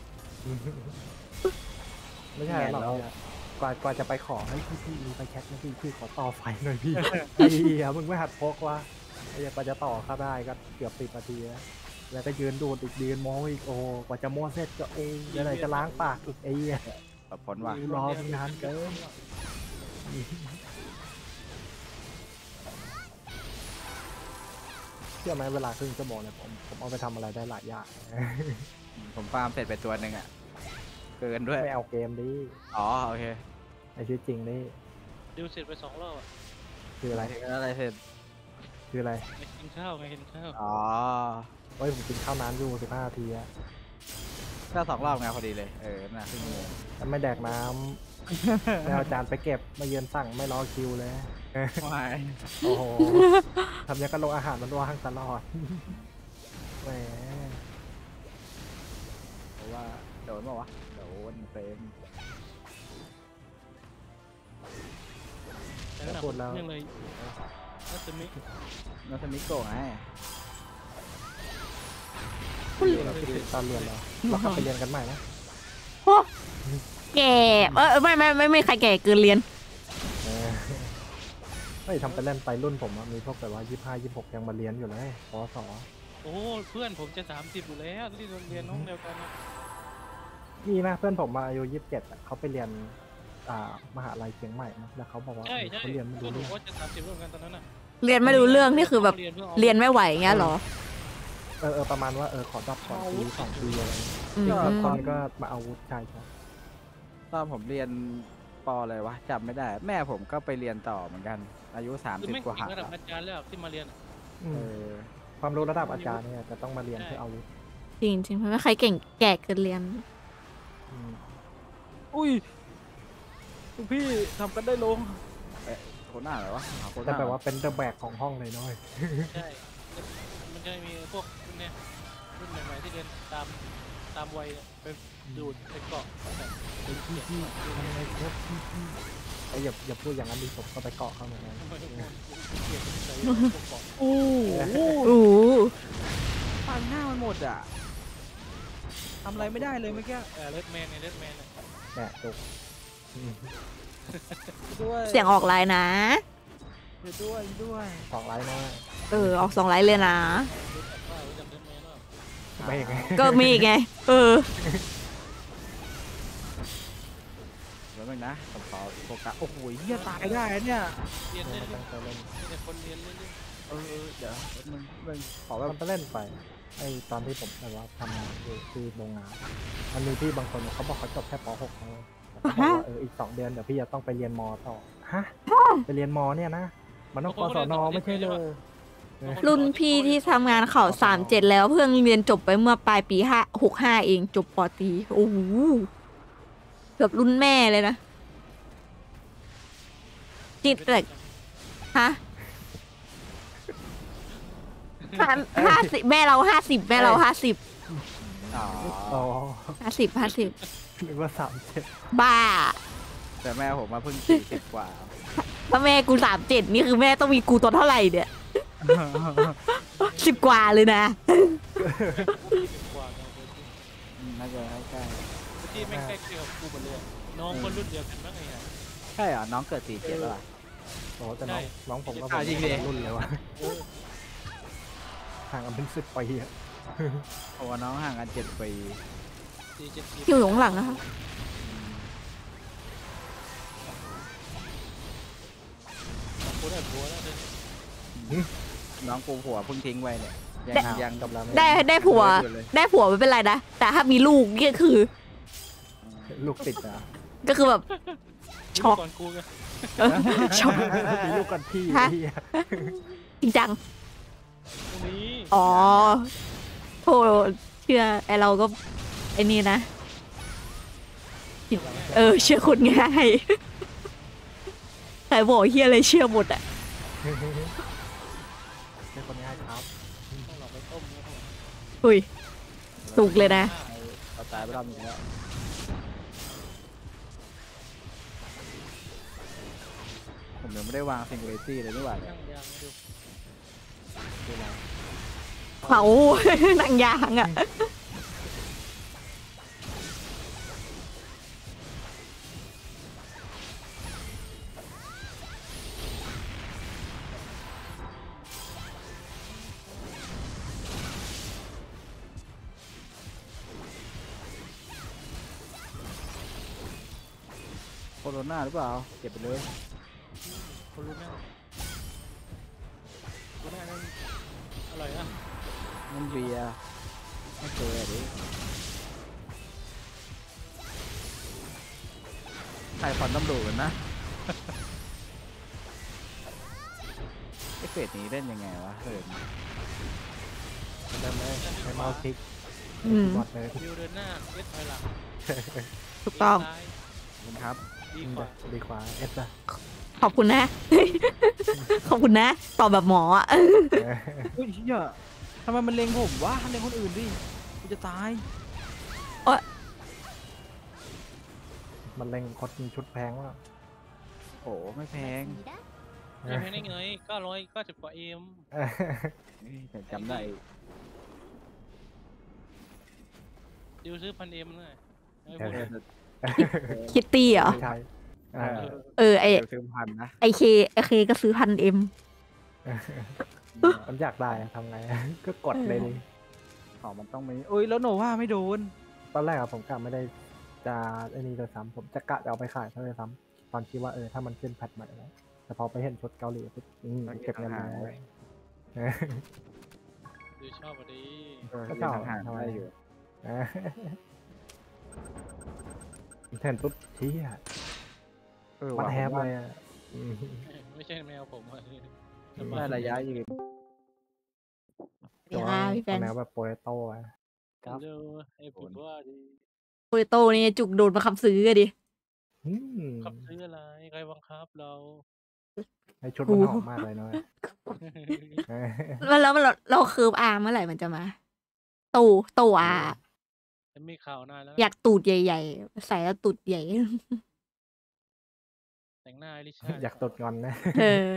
ไม่ใช่หรอกเนี่ยกว่าจะไปขอให้พี่มีไปแคทนะพี่ขอต่อไฟหน่อยพี่ ไอ้เหี้ยมึงไม่หัดพกวะไอ้เหี้ยกว่าจะต่อเข้าได้ก็เกือบ10 นาทีแล้วก็ยืนดูดอีกยืนโม้อีกโอ้กว่าจะโม้เสร็จก็เดี๋ยวไหนจะล้างปากอีกไอ้เหี้ยแบบพ้นว่ะรอมึงนานเกินเชื่อไหมเวลาครึ่งชั่วโมงเนี่ยผมเอาไปทำอะไรได้หลายอย่างผมฟาร์มเสร็จไปตัวหนึ่งอ่ะเกินด้วยไม่เอาเกมดิอ๋อโอเคไอชีวิตจริงนี่ดิวเสร็จไป2 รอบอ่ะคืออะไรอะไรเสร็จคืออะไรไปกินข้าวไงกินข้าวอ๋อเฮ้ยผมกินข้าวนานอยู่15 นาทีอะก็2 รอบไงพอดีเลยน่ะครึ่งชั่วโมงถ้าไม่แดกน้ำ ไม่เอาจานไปเก็บมาเยือนสั่งไม่รอคิวเลยไม่โอ้โหทำยังกันโรงอาหารมันว่างตลอด แหมเพราะว่าโดนป่าวะโดนเฟรมแต่ก็หนักยังเลยน่าจะไม่นัทมิโกะไงเราคิดถึงตอนเรียนเรากลับไปเรียนกันใหม่นะแก่ไม่ใครแก่เกินเรียนเออเฮ้ยทำไปเล่นไปรุ่นผมอะมีพวกแบบว่า25-26ยังมาเรียนอยู่เลยปศโอ้เพื่อนผมจะ30อยู่แล้วที่โรงเรียนน้องเดียวกันนะมีนะเพื่อนผมมาอายุ27อะเขาไปเรียนมหาลัยเชียงใหม่นะแล้วเขาบอกว่าใช่เขาเรียนไม่เพื่รู้อนผเรื่องมว่าจะ30ร่วมกันตอนนั้นอ่ะเรียนไม่รู้เรื่องนี่คือแบบเรียนไม่ไหวเงี้ยเหรอประมาณว่าขอดรอปก่อนปี2 ปีอะไรอย่างเงี้ยอืมตอนก็มาเอาวุฒิใช่ครับตอนผมเรียนปอเลยวะจำไม่ได้ แม่ผมก็ไปเรียนต่อเหมือนกัน อายุคือไม่ 30 กว่าถึหักงระดับอะอาจารย์แล้วที่มาเรียนอะอืมอความรู้ระดับอาจารย์เนี่ยจะต้องมาเรียนเพื่อเอาวุฒิจริงเพราะว่าใครเก่งแก่เกินเรียนอืมอุ้ยลูกพี่ทำกันได้ลงโคหน้าเหรอวะโคหแต่น้าแบบว่าเป็นเดอะแบกของห้องเลยน้อยใช่มันจะมีพวกรุ่นเนี้ยรุ่นใหม่ๆที่เรียนตามวัยเนี่ยไปดูดไปเกาะแบบเป็นเกียรติไอ้อย่าพูดอย่างนั้นดิผมก็ไปเกาะเขาเหมือนกันทำไมพวกเกียรติใส่พวกเกาะโอ้โหโอ้โหฟันหน้ามันหมดอ่ะทำอะไรไม่ได้เลยเมื่อกี้เลดแมนเนี่ยเลดแมนเนี่ยแหมจุกอืมด้วยเสียงออกไลน์นะด้วย 2 ไลน์มากออก2 ไลน์เลยนะรู้จักเลดแมนว่าไม่ไงก็มีไงแล้วนึงนะผมขอโฟกัสโอ้โหเหี้ยตายได้อะเนี่ยเรียนไม่เล่นต้องไปเล่นมีแต่คนเรียนเล่นเดี๋ยวมึงขอแบมับนไปเล่นไปไอตอนที่ผมแบบว่าทำงานอยู่ที่โรงงานมันมีพี่บางคนเขาบอกเขาจบแค่ป .6 เลยแต่เขาบอกว่าอีก2 เดือนเดี๋ยวพี่จะต้องไปเรียนมต่อฮะไปเรียนมเนี่ยนะมันต้องกศนไม่ใช่เลยรุ่นพี่ที่ทำงานเขา37แล้วเพิ่งเรียนจบไปเมื่อปลายปี65เองจบปตรีโอ้โหเกือบรุ่นแม่เลยนะจิตแต่ฮะ50แม่เรา50แม่เรา50 อ๋ออ๋อ 50 นึกว่า37 บ้าแต่แม่ผมมาเพิ่ง40 กว่าถ้าแม่กู37นี่คือแม่ต้องมีกูตัวเท่าไหร่เนี่ย10 กว่าเลยนะกว่ากันเลยน่าจะใกล้ที่แม่งใกล้เคียงกับกูหมดเลยน้องคนรุ่นเดียวกันบ้างไงอ่ะใช่เหรอน้องเกิด47แล้วเหรอโอ้แต่น้องผมก็จริงดิรุ่นเลยวะห่างกันเป็น10 ปีอะเพราะว่าน้องห่างกัน7 ปี 47 อยู่ข้างหลังนะคะกูได้ผัวแล้วเธอน้องกูผัวเพิ่งทิ้งไว้เนี่ยยังกำลังได้ผัวอยู่เลยได้ผัวไม่เป็นไรนะแต่ถ้ามีลูกนี่ก็คือลูกติดอ่ะก็คือแบบ ช็อกก่อนกูไงช็อกมีลูกกันพี่ฮะไอ้เหี้ยจริงจังตรงนี้อ๋อโทษเชื่อไอเราก็ไอ้นี่นะ เชื่อคนง่ายใครบอกเฮียอะไรเชื่อหมดอ่ะเป็นคนง่ายครับต้องหลอกไปต้มแล้วอุ้ยสุกเลยนะเอาตายไปรอบนึงแล้วผมยังไม่ได้วางซิงเกิลตี้เลยนี่หว่าเนี่ยยังดูคืออะไรเขา หนังยางอ่ะโคโรนาหรือเปล่าเก็บไปเลยคนรุ่นแม่กูได้นั่นอร่อยอ่ะมันเบียร์ไม่เคยอะดิใครฟันตำรวจกันนะ ไอเฟสนี้เล่นยังไงวะเหินเริ่มเลยใช้เมาส์คลิกอืมบอดเลยวิวเดินหน้าเล็ดถอยหลังถูกต้องซ้ายขอบคุณครับดีกว่าดีกว่าเอสอะขอบคุณนะ ขอบคุณนะ ตอบแบบหมออ่ะเฮ้ยเหี้ยทำไมมันเล็งผมวะเล็งคนอื่นดิกูจะตายมันเล็งคนมีชุดแพงว่ะโอ้ไม่แพงไม่แพงได้ไง990 กว่าเอ็มแต่จำได้ดิวซื้อ1,000 เอ็มเลยไม่เอพูดอคิตตี้เหรอใช่เออไอเดี๋ยวซื้อพันนะไอเคก็ซื้อ1,000 M มันอยากได้อะทำไง ก็กดเลยดิของมันต้องมีเอ้ยแล้วโนว่าไม่โดนตอนแรกอะผมกะไม่ได้จะไอ้นี่เลยซ้ำผมจะกะจะเอาไปขายเท่าเลยซ้ำตอนคิดว่าถ้ามันขึ้นแพทใหม่แล้วแต่พอไปเห็นชุดเกาหลีปุ๊บเก็บเงินเลยดิวชอบพอดีก็ชอบห่างทำไมได้อยู่เห็นปุ๊บเที่ยเออมันว่ะแฮปเลยอะไม่ใช่แมวผมอ่ะได้ระยะยืนเดี๋ยวค่ะพี่แฟนแนวแบบโปรโตอะครับเจอไอ้ผมว่าดีโปรโตนี่จุกโดนมาคับซื้ออะดิอืมขับซื้ออะไรใครบังคับเราไอชุดมันหอมมากเลยเนาะแล้วเราเคิร์ฟอาร์เมื่อไหร่มันจะมาโตอาร์จะมีข่าวนานแล้วอยากตูดใหญ่ๆ ใส่แล้วตูดใหญ่แต่งหน้าลิชาอยากตดงอนนะเออ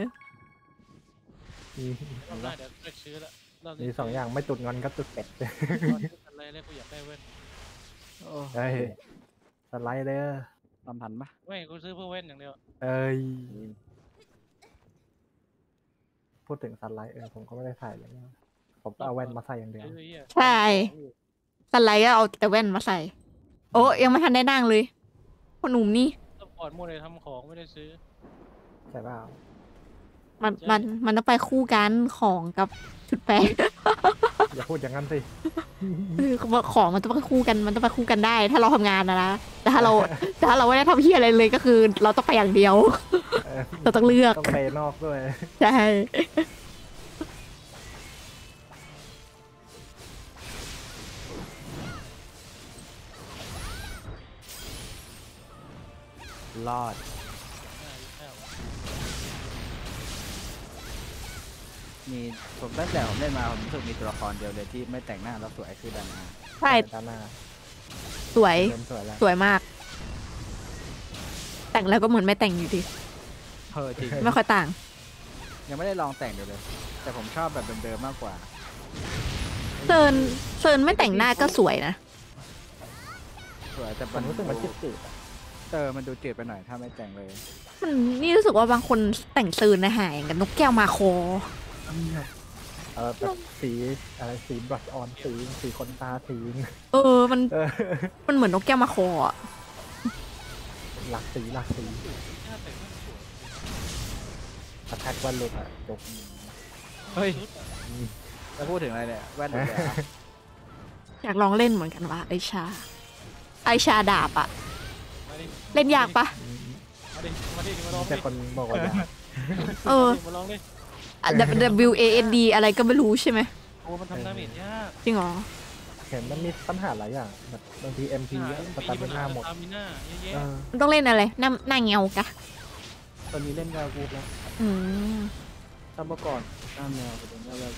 รอบหน้าเดี๋ยวเลือกซื้อละรอบมีสองอย่างไม่ตุดงอนก็ตุดเป็ดอะไรแล้วกูอยากได้เว้นโอ้เฮ้ยสไลด์เลยตามทันปะไม่กูซื้อเพื่อเว้นอย่างเดียวเอ้ยพูดถึงสไลด์ผมก็ไม่ได้ใส่เลยนะผมก็เอาแว่นมาใส่อย่างเดียวซื้อเหี้ยใช่ สไลด์ก็เอาแต่แว่นมาใส่ โอ้ยังไม่ทันได้นั่งเลยพ่อหนุ่มนี่ต้องคอร์ตมั่วเลยทำของไม่ได้ซื้อใช่เปล่ามันต้องไปคู่กันของกับชุดแปลงอย่าพูดอย่างนั้นสิของมันต้องไปคู่กันมันต้องไปคู่กันได้ ถ้าเราทำงานนะแต่ถ้าเราไม่ได้ทำเฮียอะไรเลยก็คือ เราต้องไปอย่างเดียวเออเราต้องเลือกต้องไปนอกด้วยใช่รอด มีผมตั้งแต่ผมเล่นมาผมรู้สึกมีตัวละครเดียวเลยที่ไม่แต่งหน้าแล้วสวยคือดันอาใช่ด้านหน้าสวยเดินสวยแล้วสวยมาก แต่งแล้วก็เหมือนไม่แต่งอยู่ดีจริงไม่ค่อยต่างยังไม่ได้ลองแต่งเดี๋ยวเลย แต่ผมชอบแบบเดิมๆมากกว่าเซิร์นไม่แต่งหน้าก็สวยนะสวยแต่ผมรู้สึกมันจืดๆอะมันดูจืดไปหน่อยถ้าไม่แต่งเลยมันนี่รู้สึกว่าบางคนแต่งเซิร์นนะหายกับนกแก้วมาคอแบบสีอะไรสีบลัชออนสีขนตาสีมันเออมันเหมือนนกแก้วมาคออะหลักสีสแต็กวันหลุดอ่ะจบเฮ้ยจะพูดถึงอะไรเนี่ยแว่นหลุดเลยเหรออยากลองเล่นเหมือนกันว่าไอชาดาบอะมาดิเล่นยากปะมาดิมาลองแต่ดิคนบอกว่าอยากมาลองดิ WASD อะไรก็ไม่รู้ใช่ไหมโอ้มันทำดาเมจยากจริงเหรอเห็นมันมีปัญหาหลายอย่างแบบบางที MP สตาร์ทหน้าหมดสตามิน่าเยอะเออมันต้องเล่นอะไรหน้าเงากะตอนนี้เล่นยาวูบแล้วอืมถ้าเมื่อก่อนหน้าแมวเป็นยาแบบ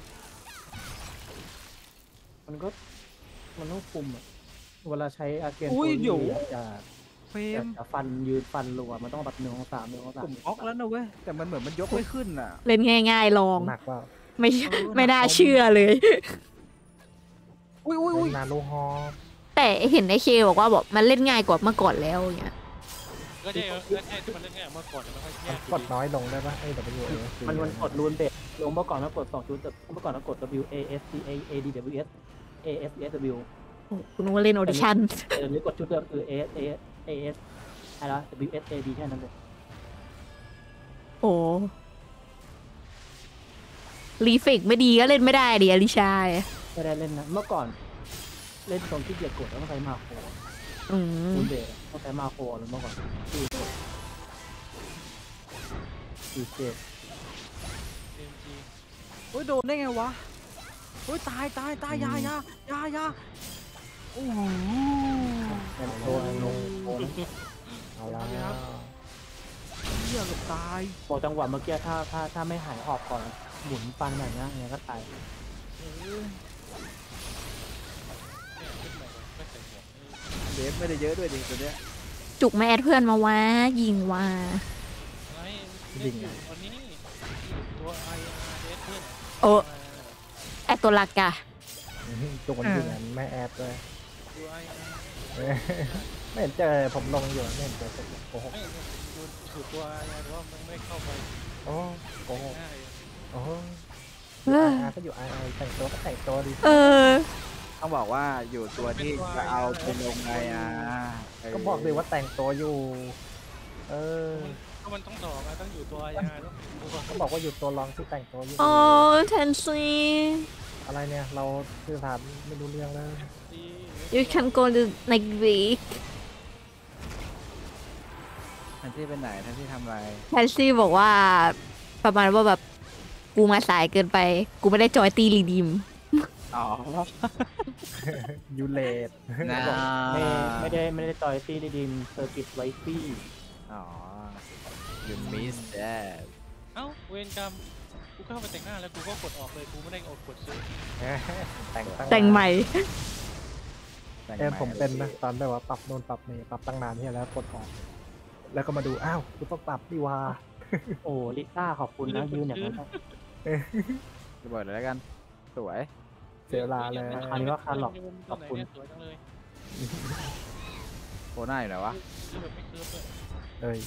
มันต้องคุมอ่ะเวลาใช้อาเกนจะเฟรมจะฟันยืนฟันรัวมันต้องแบบ1 องศา1 องศาผมออกแล้วนะเว้ยแต่มันเหมือนมันยกไม่ขึ้นอ่ะเล่นง่ายๆลองหนักว่าไม่น่าเชื่อเลยอุ้ยเล่นนาโลฮอแต่เห็นไอเคบอกว่าบอกมันเล่นง่ายกว่าเมื่อก่อนแล้วอย่างเงี้ยๆก็ใช่ที่มันเล่นง่ายเมื่อก่อนมันค่อยยากกดน้อยลงได้ปะไอ้ WA มันกดรูนเบสลงเมื่อก่อนแล้วกด2ชุดแต่เมื่อก่อนแล้วกด W A S C A A D W S A S S W โอ้คุณนึกว่าเล่นออดิชั่นเดี๋ยวนี้กดชุดเดิมคือ A S A A S อะไรนะ W S A D แค่นั้นเลยโอ้รีเฟกไม่ดีก็เล่นไม่ได้ดิอลิชาไม่ได้เล่นนะเมื่อก่อนเล่นตรงที่เกียร์กดแล้วต้องใช้มาโครอืมรูนเบสต้องใช้มาโครเลยเมื่อก่อนที่กดดีเจเอ็มจีโอ้ยโดนได้ไงวะโอ้ยตายยาโอ้โหเป็นตัวลงเอาละเหี้ยเกือบตายบอกจังหวะเมื่อกี้ถ้าไม่หายหอบก่อนหมุนฟันหน่อยนะอย่างเงี้ยก็ตายเดฟไม่ได้เยอะด้วยดิตัวเนี้ยจุกไม่แอดเพื่อนมาวะยิงว่าอะไรยิงวันนี้ตัวไออาร์เอสเพื่อนโอ้แอดตัวหลักอะจุกมันยิงกันไม่แอดเลยตัวไออาร์ไม่เห็นเจอผมลงอยู่ไม่เห็นเจอโกหกไม่ดูถูกตัวไออาร์แต่ว่ามันไม่เข้าไปโอ้โกหกง่ายโอ้เออก็อยู่แต่งตัวก็แต่งตัวดีเออต้องบอกว่าอยู่ตัวที่จะเอาไปลงไงก็บอกเลยว่าแต่งตัวอยู่ เออก็มันต้องดอกต้องอยู่ตัวไออาร์ต้องก็บอกว่าอยู่ตัวรองที่แต่งตัวอยู่โอ้แทนซีอะไรเนี่ยเราสื่อสารไม่รู้เรื่องเลยดี you can go to next week ทันที่เป็นไหนทันที่ทำอะไรแทนซี่บอกว่า ประมาณว่าแบบกูมาสายเกินไป กูไม่ได้จอยตีรีดีมอ๋อยูเลตนะไม่ได้ต่อยตีดีมเซอร์กิตไวซี่อ๋อ you miss that เอ้าเวรกรรมกูเข้าไปแต่งหน้าแล้วกูก็กดออกเลยกูไม่ได้กดซื้อแต่งใหม่ผมเป็นนะตอนแบบว่าปรับโน่นปรับนี่ปรับตั้งนานที่แล้วกดออกแล้วก็มาดูอ้าวกูต้องปรับดีว่าโอ้ลิซ่าขอบคุณนะยืนอย่างนั้นจะบอกเลยแล้วกัน สวยเสียเวลาเลยอันนี้ว่าคาร์ล็อกขอบคุณสวยจังเลยโคหน้าอยู่ไหนวะคือแบบไม่เคิร์ฟเลยเอ้ย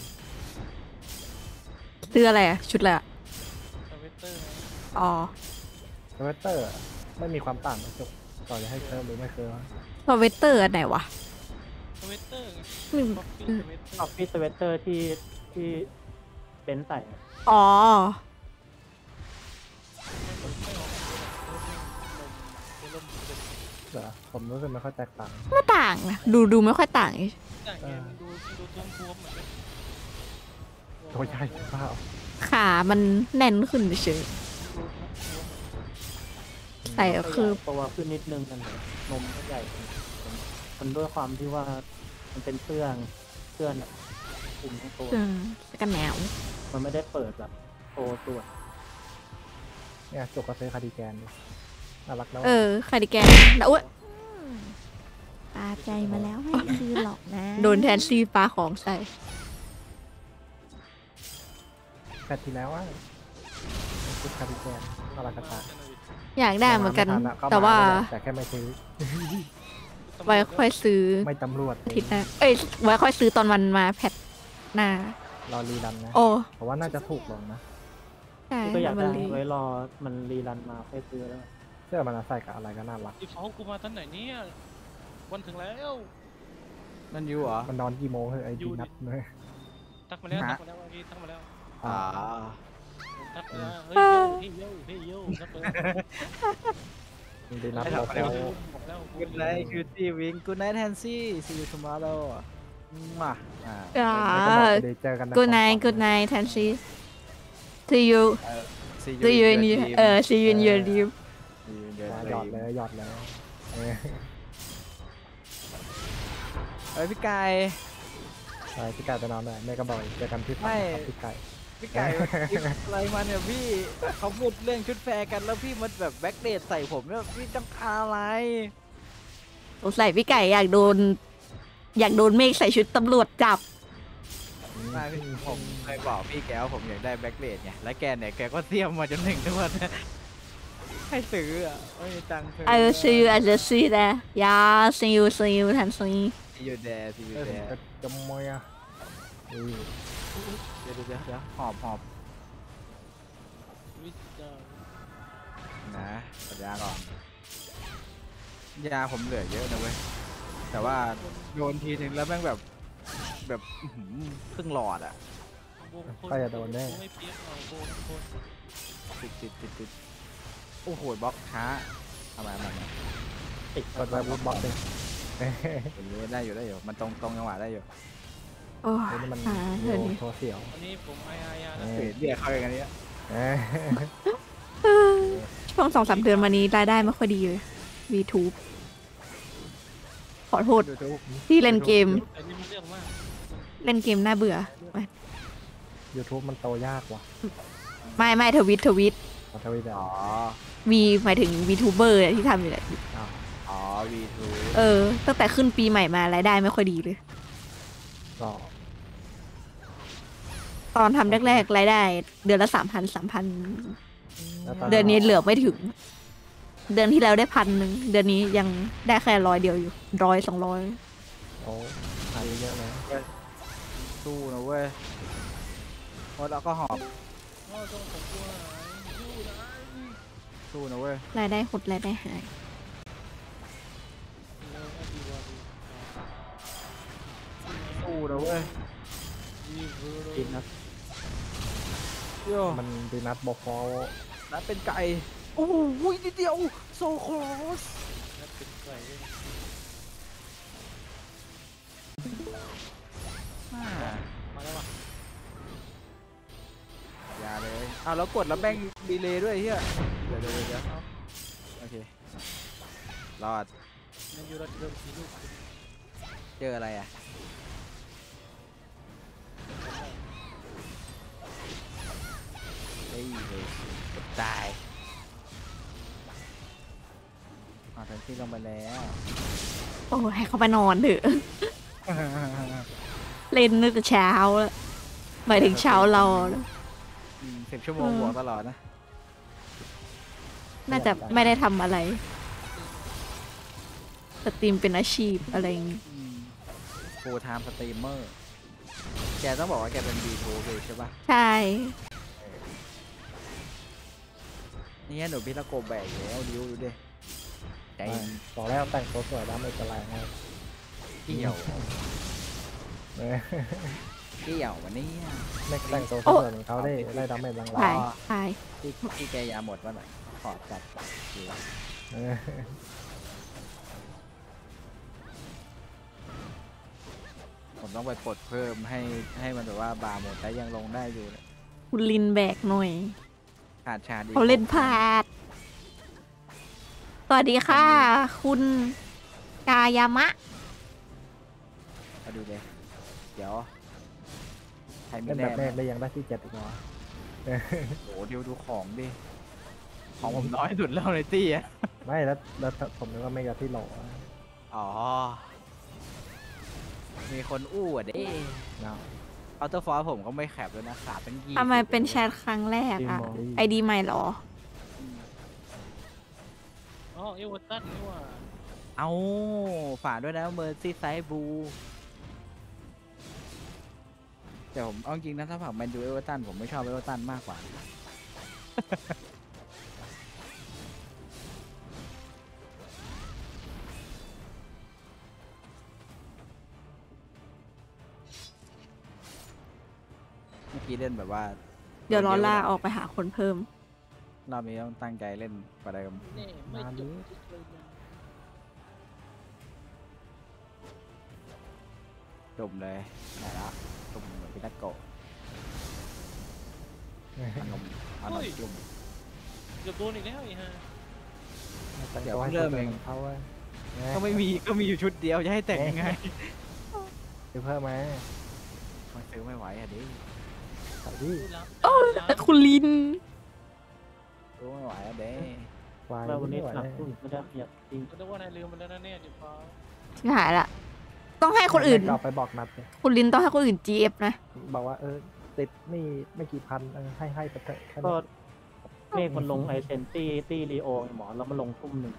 เสื้ออะไรอะชุดอะไรอะสเวตเตอร์อ๋อสเวตเตอร์ไม่มีความต่างนะจบต่อจะให้เคิร์ฟหรือไม่เคิร์ฟสเวตเตอร์อันไหนวะสเวตเตอร์ไงหนึ่งคอฟฟี่สเวตเตอร์ออฟฟิศสเวตเตอร์ที่เป็นใส่อะอ๋อไม่ออกเลยนมเหรอผมรู้สึกไม่ค่อยแตกต่างไม่ต่างนะดูไม่ค่อยต่างอย่างเงี้ยมันดูท้วมๆเหมือนกันตัวใหญ่เปล่าขามันแน่นขึ้นเฉยใส่ก็คือตัวขึ้นนิดนึงกันเลยนมก็ใหญ่มันด้วยความที่ว่ามันเป็นเสื้อน่ะคุมทั้งตัวกันหนาวมันไม่ได้เปิดแบบโชว์ตัวเนี่ยจกก็ซื้อคาร์ดิแกนดิน่ารักแล้วคาร์ดิแกนแล้วอุ๊ยปาใจมาแล้วไม่คืนหรอกนะโดนแทนซีปลาของใส่แฟตที่แล้วอ่ะซื้อคาร์ดิแกนน่ารักกระตาอยากได้เหมือนกันไทัะแต่ว่าแต่แค่ไม่ซื้อไว้ค่อยซื้อไม่ตำรวจอาทิตย์หน้าไว้ค่อยซื้อตอนมันมาแพทหน้ารอรีรันนะโอ้เพราะว่าน่าจะถูกลงนะใช่ก็อยากมันได้รีไว้รอมันรีรันมาค่อยซื้อแล้วเสื้อมันใส่กับอะไรก็น่ารักอีเฝ้ากูมาตอนไหนเนี่ยวันถึงแล้วนั่นยูเหรอมันนอนกี่โมงเหรอไอ้อยู่ดีดินัดเลยทักมาแล้วฮะทักมาแล้ววันนี้ทักมาแล้วอ๋อทักมาแล้วเฮ้ยโย่ทักมาแล้วดีนัดไม่เราทำอะไรโวะบอกแล้ว Good night cutie wink Good night Tansy see you tomorrow มาอ่าเจอกันนะ good night good night แทนซี see you see see you in your your dream see you in your dream See you in your หยอด dream เลยหยอดเลยเออเอ้ยพี่ไก่ใช่พี่ไก่ไปนอนเลยแม่ก็บอกเจอกันที่ฝันไม่ครับพี่ไก่พี่ไก่อะไรมาเนี่ยพี่เขาพูดเรื่องชุดแฟร์กันแล้วพี่มันแบบแบ็กเดทใส่ผมเนี่ยพี่ต้องการอะไรสงสัยพี่ไก่อยากโดนเมฆใส่ชุดตำรวจจับไม่พี่ผมเคยบอกพี่แกว่าผมอยากได้แบ็กเดทไงและแกเนี่ยแกก็เตรียมมาจนถึงทุกวันเนี่ยให้ซื้ออ่ะไม่มีตังค์ซื้อ I will see you at the sea there yeah see you แทนซี See you there See you เออ there จะมวยอ่ะอือเดี๋ยวหอบวิจารณ์นะปัญญาก่อนยาผมเหลือเยอะนะเว้ยแต่ว่าโดนทีนึงแล้วแม่งแบบอื้อหือครึ่งหลอดอ่ะก็จะโดนแน่ไม่เปียกหน่อยโบนโบนติดโอ้โหบล็อกช้าเอามาติดกดไว้บูทบล็อกเลยเอ้ยอย่างนี้ได้อยู่มันตรงจังหวะได้อยู่โอ้นี่มันเดี๋ยวโยนี้โชว์เสียววันนี้ผมไอ้ยาเอนะอเรียกเขาอย่างนี้เอ้ยช่วง2-3 เดือนมานี้รายได้ไม่ค่อยดีเลย VTube ขอโทษดูทุกที่เล่นเกมแต่นี่มันเรื่องมากเล่นเกมน่าเบื่อ YouTube มันโตยากว่ะไม่ทวิตขอทวิตอ๋อวีหมายถึง VTuber อะที่ทำอยู่แหละอ๋อ V2 ตั้งแต่ขึ้นปีใหม่มารายได้ไม่ค่อยดีเลยก็ตอนทำแรกๆรายได้ เดือนละ3,000 แล้วตเดือนนี้เหลือไม่ถึง เดือนที่แล้วได้1,000เดือนนี้ยังได้แค่100 เดียวอยู่100-200 โอ้หายเยอะเลยสู้นะเว้ยเพราะเราก็หอบอ๋อต้องผมตัวยูนะสู้นะเว้ยรายได้หดรายได้หายสู้นะเว้ยติดนะโย่มันดีนัดบอกฟอลนัดเป็นไก่โอ้โหนิดเดียวโซโคสนัดเป็นไก่ด้วย มาแล้วว่ะอย่าเลยอ้าวแล้วกดแล้วแม่งดีเลย์ด้วยเฮียเดี๋ยวโอเครอดมันอยู่ระดับที่ลูกเจออะไรอ่ะเฮ้ยเลยตายแทนที่ลงไปแล้วโอ้ให้เขาไปนอนเถอะ เล่นตั้งแต่เช้าแล้วหมายถึงเช้าเราแล้ว 10 ชั่วโมงบวกตลอดนะน่าจะไม่ได้ทำอะไรสตรีมเป็นอาชีพอะไรอย่างงี้ full time streamer แกต้องบอกว่าแกเป็น B2 เลยใช่ปะใช่นี่หนูพี่ตะโกแบกแล้วดิวดูดิใจบอกแล้วแต่งตัวสวยแล้วไม่เป็นไรไงเกี่ยวเออเกี่ยววันนี้ไม่แต่งตัวโอ้เสมือนเขาได้ดาเมจลางตายตายที่แกยาหมดวะหน่อยขอจัดเกี่ยวๆเออผมต้องไปปลดเพิ่มให้มันแบบว่าบาร์หมดแต่ยังลงได้อยู่เลยคุณลินแบกหน่อยขาดชาดีเขาเล่นพลาด สวัสดีค่ะ คุณกายามะมาดูเลย เดี๋ยวใครมีเล่นแน่แบบแรกได้ยังได้ที่ 7อีกเหรอโอ้โหเดี๋ยวดูของดิ ของผมน้อยสุดแล้วในตี้อะไม่แล้วผมนึกว่าไม่กับที่โหลอะอ๋อ มีคนอู้อ่ะเด้เนาะอัลเตอร์ฟอร์ผมก็ไม่แคปเลยนะขาเป็นยี่ทำไมเป็นแชทครั้งแรกอะไอดีใหม่เหรออ๋อเอเวอร์ตันนี่ว่าเอาฝากด้วยนะเมอร์ซี่ไซด์บูแต่ผมเอาจริงนะถ้าฝากแมนยูเอเวอร์ตันผมไม่ชอบเอเวอร์ตันมากกว่า เมื่อกี้เล่นแบบว่าเดี๋ยวรอล่าโดนเยะออกไปหาคนเพิ่มรอบนี้ต้องตั้งใจเล่นกว่าเดิมนี่ไม่จบที่เคยมาจุ่มเลยไหนละจุ่มเหมือนพิตาโกะเอานมจุ่มเกือบโดนอีกแล้วไอ้ห่าแต่งเดี๋ยวตัวให้เริ่มสเองมือนเขาเว้ยก็ไม่มีก็มีอยู่ชุดเดียวจะให้แต่งยังไงซื้อเพิ่มไหมมันซื้อไม่ไหวอ่ะดิใส่ดิคุณลินซื้อไม่ไหวอ่ะเด้วายแล้ววันนี้ไม่ไหวสนับสนุนไม่ได้ขยับจริงผมนึกว่านายลืมไปแล้วนะเนี่ยเดี๋ยวฟ้าชิบหายละ ต้องให้คนอื่นกลับไปบอกนัดเลยคุณลินต้องให้คนอื่น GF นะบอกว่าติดหนี่ไม่กี่พันให้ไปเถอะแค่ก็นั้นเมฆมันลงไอเซนตี้รีโอหมอแล้วมันลงทุ่มหนึ่ง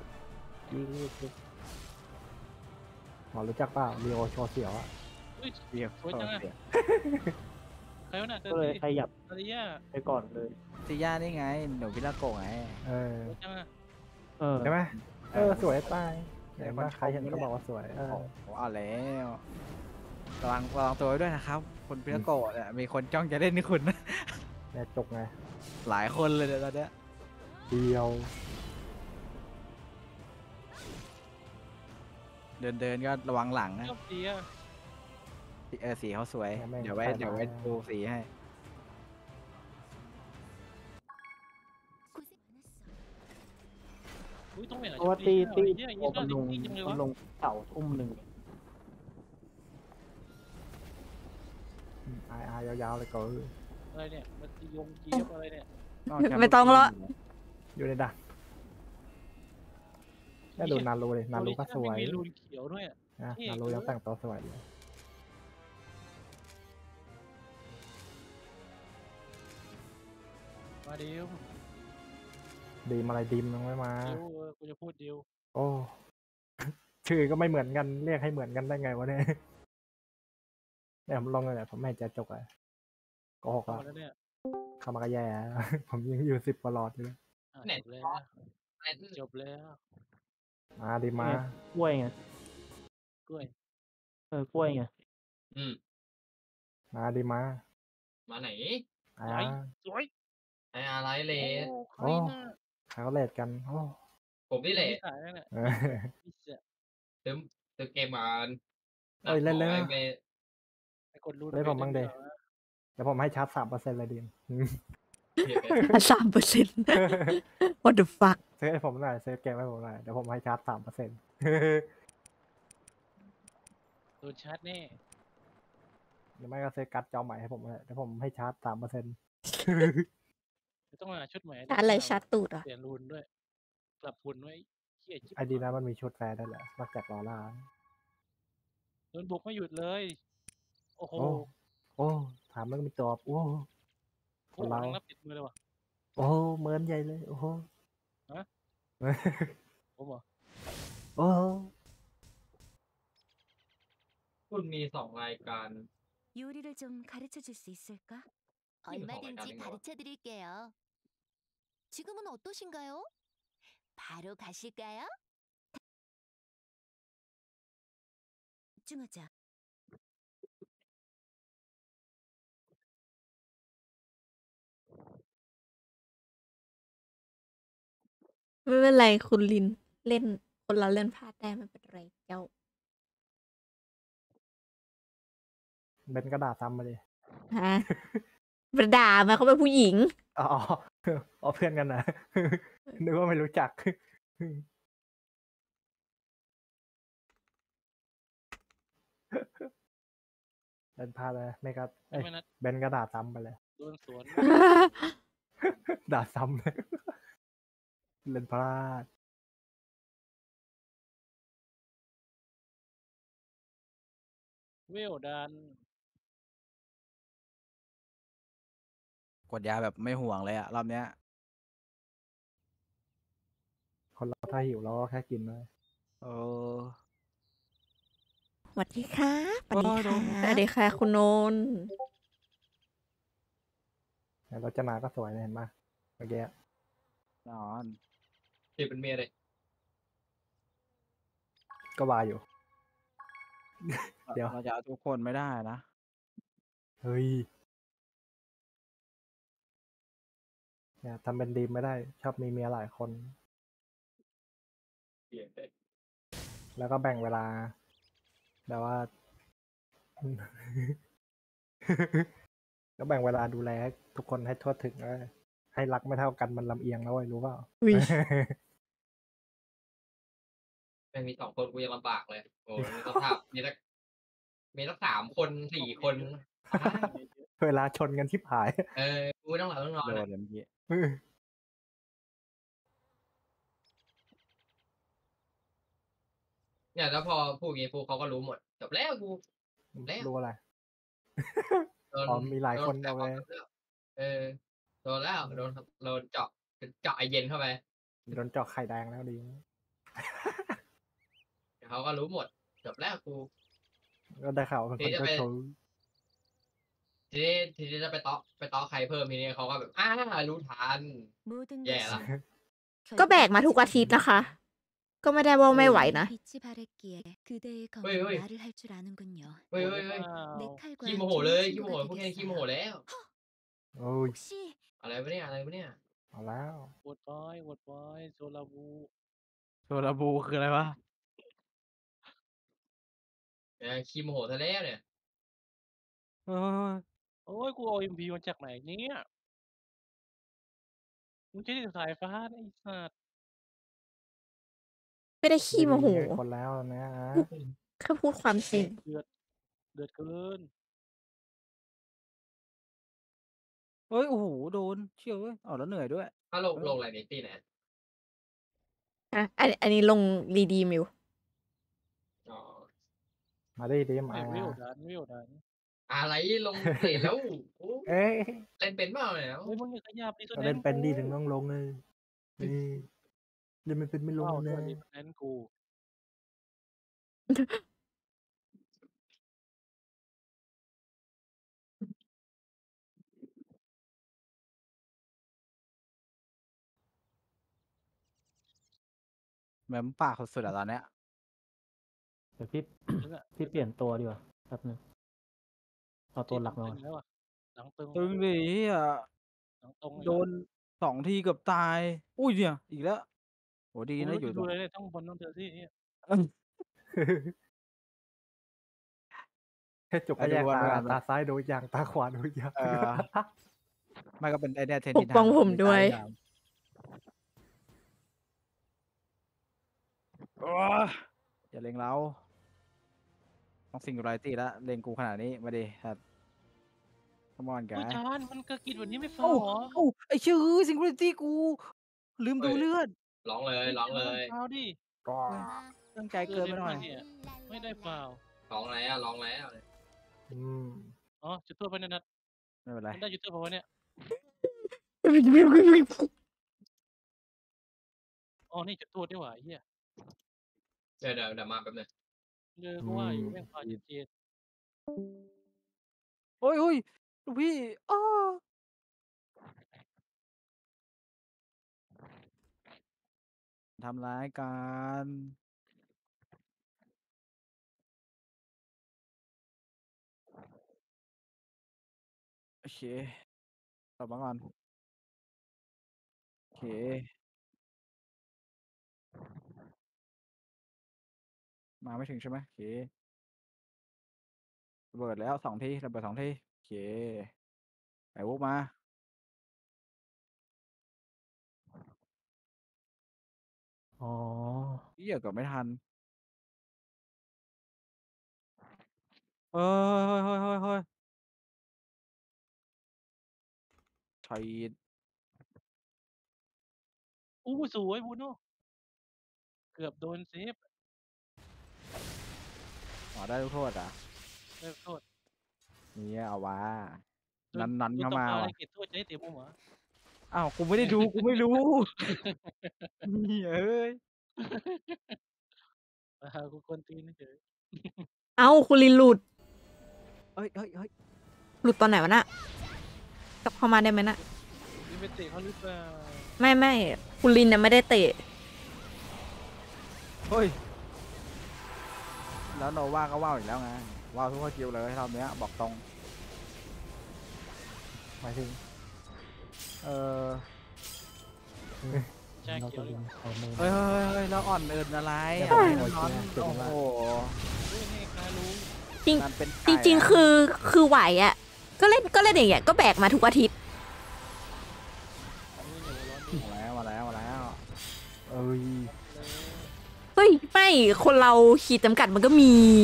หมอรู้จักเปล่าลีโอโชว์เสียวอ่ะอุ้ยเรียกสวยจังอะเสียใครวะน่ะเธอก็เลยขยับอาริยาไปก่อนเลยซิย่านี่ไงหนูพิตาโกะไงเออสวยจังอะใช่ใช่ไหไหมมสวยตายเห็นว่าใครเห็นก็บอกว่าสวยผมเอาแล้วระวังตัวไว้ด้วยนะครับคุณพิตาโกะเนี่ยมีคนจ้องจะเล่นนี่คุณ นะเนี่ยจกไงหลายคนเลยเดี๋ยวตอนเนี้ยเดียวเดินก็ระวังหลังนะชอบดีอะสีเขาสวย เดี๋ยวไว้ดูสีให้อุ้ยต้องเหม็นอะเพราะว่าชอบตีดีตีอะโอเหี้ยมันลงยี่ห้อนี้จังเลยวะมันลงเสาทุ่มหนึ่งยาวๆเลยก็อะไรเนี่ยมันจียงเจี๊ยบอะไรเนี่ยไม่ต้องละอยู่ในดักแล้วดูนารูเลยนารูก็สวยมีรูนเขียวด้วยอะนะเท่นารูยังแต่งตัวสวยอยู่มาดิวดีมอะไรดีมยังไม่มาดิวกูจะพูดดิวโอ้ ชื่อก็ไม่เหมือนกันเรียกให้เหมือนกันได้ไงวะเนี่ยเนี่ยผมลองเลยแหละผมไม่จะจกเลยโก็หกเข้าอ่ะมาแล้วเนี่ยเข้ามาก็แย่ ผมยังอยู่10กว่าหลอดอยู่เลยอ่ะจบแล้วจบแล้วมาดีมากล้วยไงกล้วยกล้วยไงมาดีมามาไหนอ่าสวยไออะไรเลโอ้ใครโอ้น่ะเขาเลดกันโอ้ผมนี่แหละที่ขายนั่นแหละเออพี่เสียซื้อเกมมาเอ้ยเล่นๆไอ้เมไปกดรูนเล่นผมบ้างดิไปหรอเดี๋ยวผมให้ชาร์จ3%เลยดีม 3% What the fuck ซื้อให้ผมหน่อยซื้อเกมให้ผมหน่อยเดี๋ยวผมให้ชาร์จ3% โดนชาร์จแน่หรือไม่ก็ซื้อการ์ดจอใหม่ให้ผมเลยเดี๋ยวผมให้ชาร์จ3% ต้องมาชุดใหม่ชาร์จอะไรชาร์จตูดอ่ะเปลี่ยนรูนด้วยกลับหุ่นไว้เขี้ยจิ๊บไอดีนะมันมีชุดแฟร์ได้แหละนอกจากลอร่าโดนบุกไม่หยุดเลย โอ้โหโอ้ถามแล้วก็มีตอบโอ้โอ้โหเรานั่งนับติดมือเลยว่ะโอ้เหมือนใหญ่เลยโอ้โหฮะ ผมเหรอโอ้คุณมี2 รายการ 요리를 좀 가르쳐 줄 수 있을까? 얼마든지 가르쳐 드릴게요. 지금은 어떠신가요? 바로 가실까요? 중 집중하자. ไม่เป็นไรคุณลินเล่นคนเราเล่นพลาดได้ไม่เป็นไรเจ้าเบนกระดาษซ้ำมาดิฮะประดามาเขาเป็นผู้หญิงอ๋ออ๋อเพื่อนกันนะ นึกว่าไม่รู้จัก เบนพลาดเลยไม่ก็เอ้ยไม่นัดเบนกระดาษซ้ำไปเลยโดนสวนด่าซ้ำเลย เล่นพลาดเวลดันกดยาแบบไม่ห่วงเลยอะรอบเนี้ยคนเราถ้าหิวเราก็แค่กินเลยเออสวัสดีค่ะสวัสดีค่ะสวัสดีค่ะคุณโนนแต่รจนาก็สวยนะเห็นปะเมื่อกี้นอนที่เป็นเมียเลยก็วายอยู่ เดี๋ยวเราจะเอาทุกคนไม่ได้นะเฮ้ยเนี่ยทำเป็นดีมไม่ได้ ชอบมีเมียหลายคนเปลี่ยนไปแล้วก็แบ่งเวลาแบบว่า ก็แบ่งเวลาดูแลทุกคนให้ทั่วถึงแล้วให้รักไม่เท่ากันมันลำเอียงแล้วเว้ยรู้เปล่าอุ๊ยแม่งมี2 คนกูยังลำบากเลย โอ้มีสภาพมีสัก3 คน 4 คนอ้าวเวลาชนกันชิบหายกูไม่ต้องหลับต้องนอนโดนอะเลยเมื่อกี้เนี่ยแล้วพอพูดอย่างงี้ปุ๊บเขาก็รู้หมดจบแล้วกูจบแล้วรู้อะไรโดนอ๋อมีหลายคนโดเอานไว้แขกโดนแล้วโดนเจาะไอเย็นเข้าไปโดนเจาะไข่แดงแล้วดีเดี๋ยวเขาก็รู้หมดจบแล้วกูก็ได้ข่าวเป็นคนเจ้าชู้ทีนี้จะไปเตาะใครเพิ่มทีนี้เขาก็แบบรู้ทัน 모든 예, 것이 ก็แบกมาทุกอาทิตย์นะคะ ก็ไม่ได้ว่าไม่ไหวนะ 빛이 바랬기에 그대의 검은 어이, 어이. 말을 할 줄 아는군요. เฮ้ย 내 칼과 ขี้โมโหเลย 좋은 ขี้โมโห 친구가 พวกนี้ขี้โมโห 되겠어요. แล้วโอ้ย 혹시 อะไรวะเนี่ยอะไรวะเนี่ยเอาแล้ววดบอยวดบอยโซลาบูโซลาบูคืออะไรวะขี้โมโหซะแล้วเนี่ยเออโอ้ยกูเอา MP มาจากไหนเนี่ยมึงใช้สายฟ้าไอ้สัตว์ไม่ได้ขี้โมโหไม่มีคนแล้วนะแค่พูดความจริงเดือดเกินเฮ้ย โอ้โห โดน เชี่ยวเว้ยเอาแล้วเหนื่อยด้วยถ้าลงอะไรในตีไหนอ่ะอันนี้ลงรีดีมอยู่อ๋อมาดิดิมไอ้อ่ะเวลดันอะไรลงเตะแล้วโอ้เอ้ยเล่นเป็นเปล่าเนี่ยเฮ้ยมึงอย่าขยับดิแสก็ดเล่งนเป็นดีกูถึงต้องลงเลยนี่เล่นไม่เป็นไม่ลงว้าวนะตัวนี้แสดงกูแม่งปากสุดๆอะตอนเนี้ยเดี๋ยวพี่มึงอะพี่เปลี่ยนตัวดีกว่าแป๊บนึงเอาตัวหลักมาตึก่อนงแล้วอะหลังตึงตึงดิเหี้ยหลังตรงโดน2 ทีเกือบตาย อุ้ยเนี่ย อีกแล้วโหดีกูนะไม่อยู่รู้ตจะรดูงอะไรเลยต้องบนต้องเจอที่เนี่ยแค่จบก็แยกไปดูตากันตาซ้ายดูอีกอย่างตาขวาดูอีกอย่างเออ ไม่ก็เป็นไอเนี่ยเทนปนิกสป้องผมด้วยอย่าเล็งเรา ต้องซิงคูไรตี้แล้วเล็งกูขนาดนี้ มาดิครับ Come on เฮ้ย guy จานมันก็กินแบบนี้ไม่ฟาเอ้าวเหรออ้าวไอ้เชื่อซิงคูไรตี้กู ลืมดูเลือดร้องเลยร้องเลยฟาวดิก็ตั้งใจเกินไปหน่อยเนี่ยไม่ได้ฟาวร้องแล้วร้องแล้วอืมอ๋อจุดตัวไปนัดไม่เป็นไรมันได้จุดตัวไปวะเนี่ยอ๋อนี่จุดตัวดีกว่าไอ้เหี้ยเดี๋ยวมาแป๊บนึงกูว่าอยู่แม่งฟาวเจ็ดโอ้ยลูกพี่อ้อทำร้ายกันเคตอบมาก่อนโอเคมาไม่ถึงใช่ไหมโอเคระเบิดแล้ว2 ทีระเบิด2 ทีโอเคไปวุกมาอ๋อเหี้ยเกือบไม่ทันเฮ้ยชัยอู้สวยบูโน่เกือบโดนเซฟอ๋อได้ลูกโทษอ่ะได้โทษเนี่ยเอาวะโดนนั้นโดนเข้าต้องมาพาในว่ะเขตโทษจะให้เตะมุมเหรออ้าวกูไม่ได้ดูกูไม่รู้นี่เอ้ยกูคนตีนเฉยเอ้าคุณลินหลุดเฮ้ยหลุดตอนไหนวะน่ะกลับเข้ามาได้ไหมน่ะนี่ไปเตะเขาหรือเปล่าไม่คุณลินเนี่ยไม่ได้เตะเฮ้ยแล้วโนว่าก็ว่าวอีกแล้วไงว่าวทุกสกิลเลยรอบเนี้ยบอกตรงหมายถึงเออใช่เราเกี่ยจะวเลยยิงเอามือเฮ้ยแล้วอ่อนเอินอะไรแต่อะไรผมร้อนเจ็บโอ้มากโหเฮ้ยนี่คารู้จริงนั่นเป็นจริงๆคือไหวอ่ะ ก็เล่นอย่างเงี้ยก็แบกมาทุกอาทิตย์นี่เหนียวร้อนดีมาแล้วเอ้ยเลยเฮ้ยไม่คนเราขีดจำกัดมันก็มี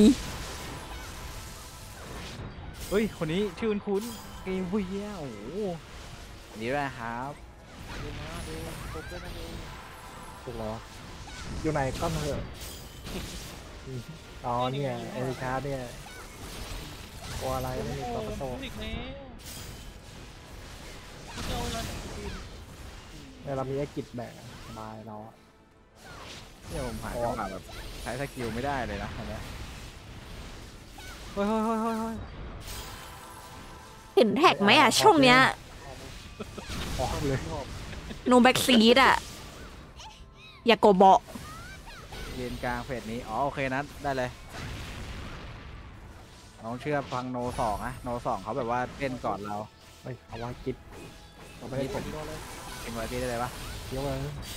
เฮ้ยคนนี้ชื่อคุ้นเกมเวียโอ้โหนี่แหละครับดูมาดูครบด้วยนะดูถูกแล้วอยู่ไหนก็เถอะอ๋อเนี่ยเอลิชาร์ดเนี่ยกลัวอะไรไม่มีตัวประตูพูดอีกแล้วกูจะเอาเวลาไหนไปกินเนี่ยเรามีไอ้กิจแบกสบายเราอะเนี่ยผมหาจังหวะแบบใช้สกิลไม่ได้เลยนะอันเนี้ยเฮ้ยเห็นแท็กไหมอ่ะ ช่องเนี้ยออกเลยโนแบ็กซีดอ่ะ อย่าโกเบาะยืนกลางเฟสนี้อ๋อโอเคนะได้เลยน้องเชื่อฟังโน2นะโน2เขาแบบว่าเล่นก่อนเราเฮ้ยเอาว่ากิจเราไม่ได้ผมเอ็มไวพีได้เลยปะเดี๋ยวเลย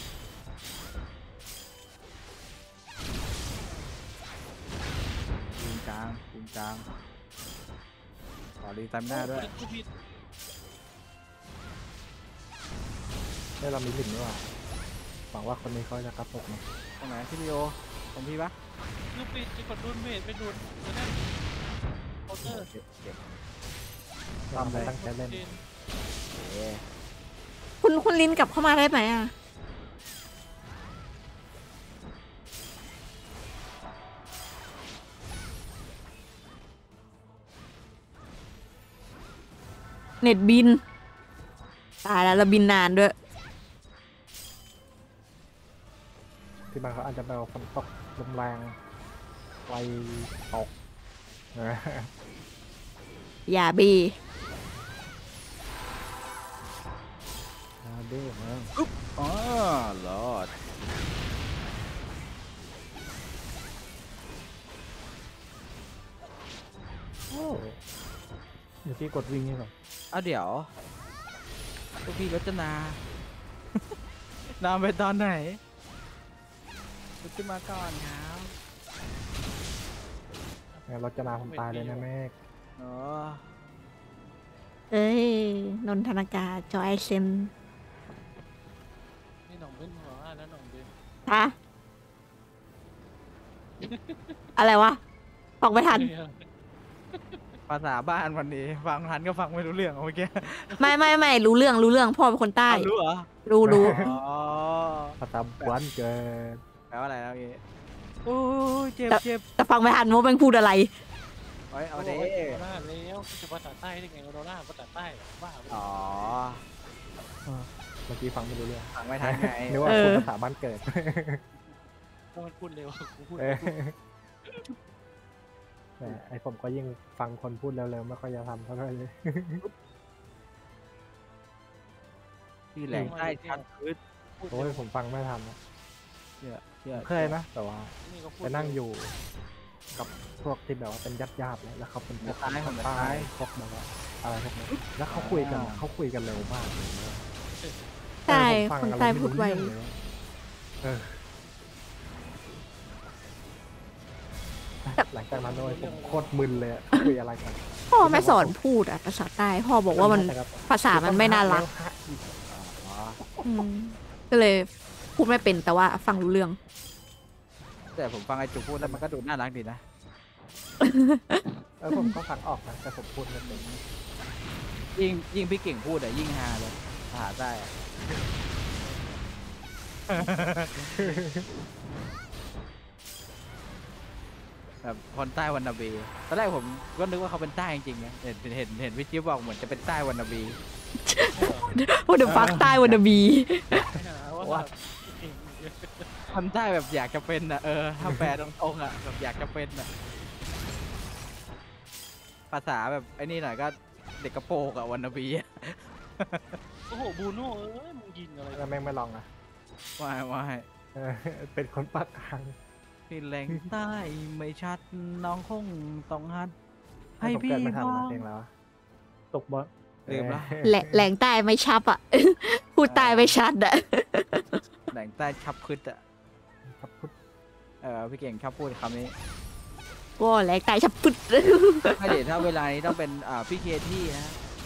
ยืนกลางขอรีไทม์หน้าด้วยกูผิดเนี่ยเรามีหลินด้วยว่ะหวังว่าคนนี้เขาจะกระตุกนะตรงไหนพี่ลิโอตรงพี่ปะกูผิดจะกดโดนเมดไปโดนนั่นเคาน์เตอร์เก็บทำไปตั้งใจเล่นโอเคคุณลินกลับเข้ามาได้ไหมอ่ะ เน็ตบิน ตายแล้วเราบินนานด้วยที่บางเขาอาจจะแบบฝนตกลมแรงไฟตกอย่าบีเด้อมาอ๋อรอดเดี๋ยวพี่กดวิ่งให้ก่อนเอาเดี๋ยวพวกพี่รจนา นำไปตอนไหนลุกขึ้นมาก่อนครับงั้นรถจะนาผมตายเลยนะแม่อ๋อเอ้ย นนทนาการจอยเซนนี่หน่องเป็นหัวแล้วหน่องเป็นฮะ อะไรวะฟังไม่ทันภาษาบ้านวันนี้ ฟังทันก็ฟังไม่รู้เรื่องเมื่อกี้ไม่รู้เรื่องพ่อเป็นคนใต้อ้าวรู้เหรอรู้อ๋อภาษาบ้านเกินแปลว่าอะไรแล้วเมื่อกี้โอ้ยเจ็บแต่ฟังไม่ทันว่าเป็นพูดอะไรเฮ้ยเอาดิโดล่าแล้วจะภาษาใต้ได้ไงโดล่าภาษาใต้บ้าอ๋อเมื่อกี้ฟังไม่รู้เรื่องฟังไม่ทันไงนึกว่าเออพูดภาษาบ้านเกิดมันพูดเร็วกูพูดเออแต่ไอผมก็ยิ่งฟังคนพูดเร็วๆไม่ค่อยจะทำเท่าไหร่เลยที่แหลงใต้ชัดพืชโอ้ยผมฟังไม่ทันนะเชื่อเคยนะ แต่ว่านี่ก็พูดไปนั่งอยู่กับพวกที่แบบว่าเป็นญาติแล้วเขาเป็นพวกตายผมตาตายยพวกแบบว่าอะไรพวกนี้แล้วเขาคุยกันอะเขาคุยกันเร็วมากเลยนะใช่ผมฟังคนอะไรใต้ไม่พูดรู้ไวเรื่องเลยหลังจากนั้นด้วยผมโคตรมึนเลยอะเขาคุยอะไรกันพ่อไม่สอนพูดอ่ะภาษาใต้พ่อบอกว่ามันภาษามันไม่น่ารักอ๋ออืมก็เลยพูดไม่เป็นแต่ว่าฟังรู้เรื่องแต่ผมฟังไอ้จุกพูดแล้วมันก็ดูน่ารักดีนะผมก็ฟังออกนะแต่ผมพูดไม่เป็นยิ่งพี่เก่งพูดอะยิ่งฮาเลยภาษาใต้อะ แบบคนใต้วันนาบีตอนแรกผมก็นึกว่าเขาเป็นใต้จริงๆนะเห็นพี่จิ๊บบอกเหมือนจะเป็นใต้วันนาบีพูดถึงฟักใต้วันบีว่าทำใต้แบบอยากจะเป็นอะถ้าแปลตรงๆอะแบบอยากจะเป็นอะภาษาแบบไอ้นี่หน่อยก็เด็กกระโปรงอะวันนาบีโอ้โหบูโน่เอ้ยมึงยิงอะไรแล้วแม่งไม่ลองนะไม่เออเป็นคนปากกลางพี่แหล่งใต้ไม่ชัดน้องคงต้องหัด ให้ผมพี่เกิดไม่ทันบ้านะงเพลงแล้วตกบอลลืมละแหลงใต้ไม่ชับอ่ะ พูดใต้ไม่ชัดอ่ะแหล่งใต้ชับพึดอะครับพุทธพี่เก่งชอบพูดคำนี้ก็แหลงใต้ชับปึ๊ดถ้าเดี๋ยวถ้าเวลานี้ต้องเป็นพี่เคที่นะ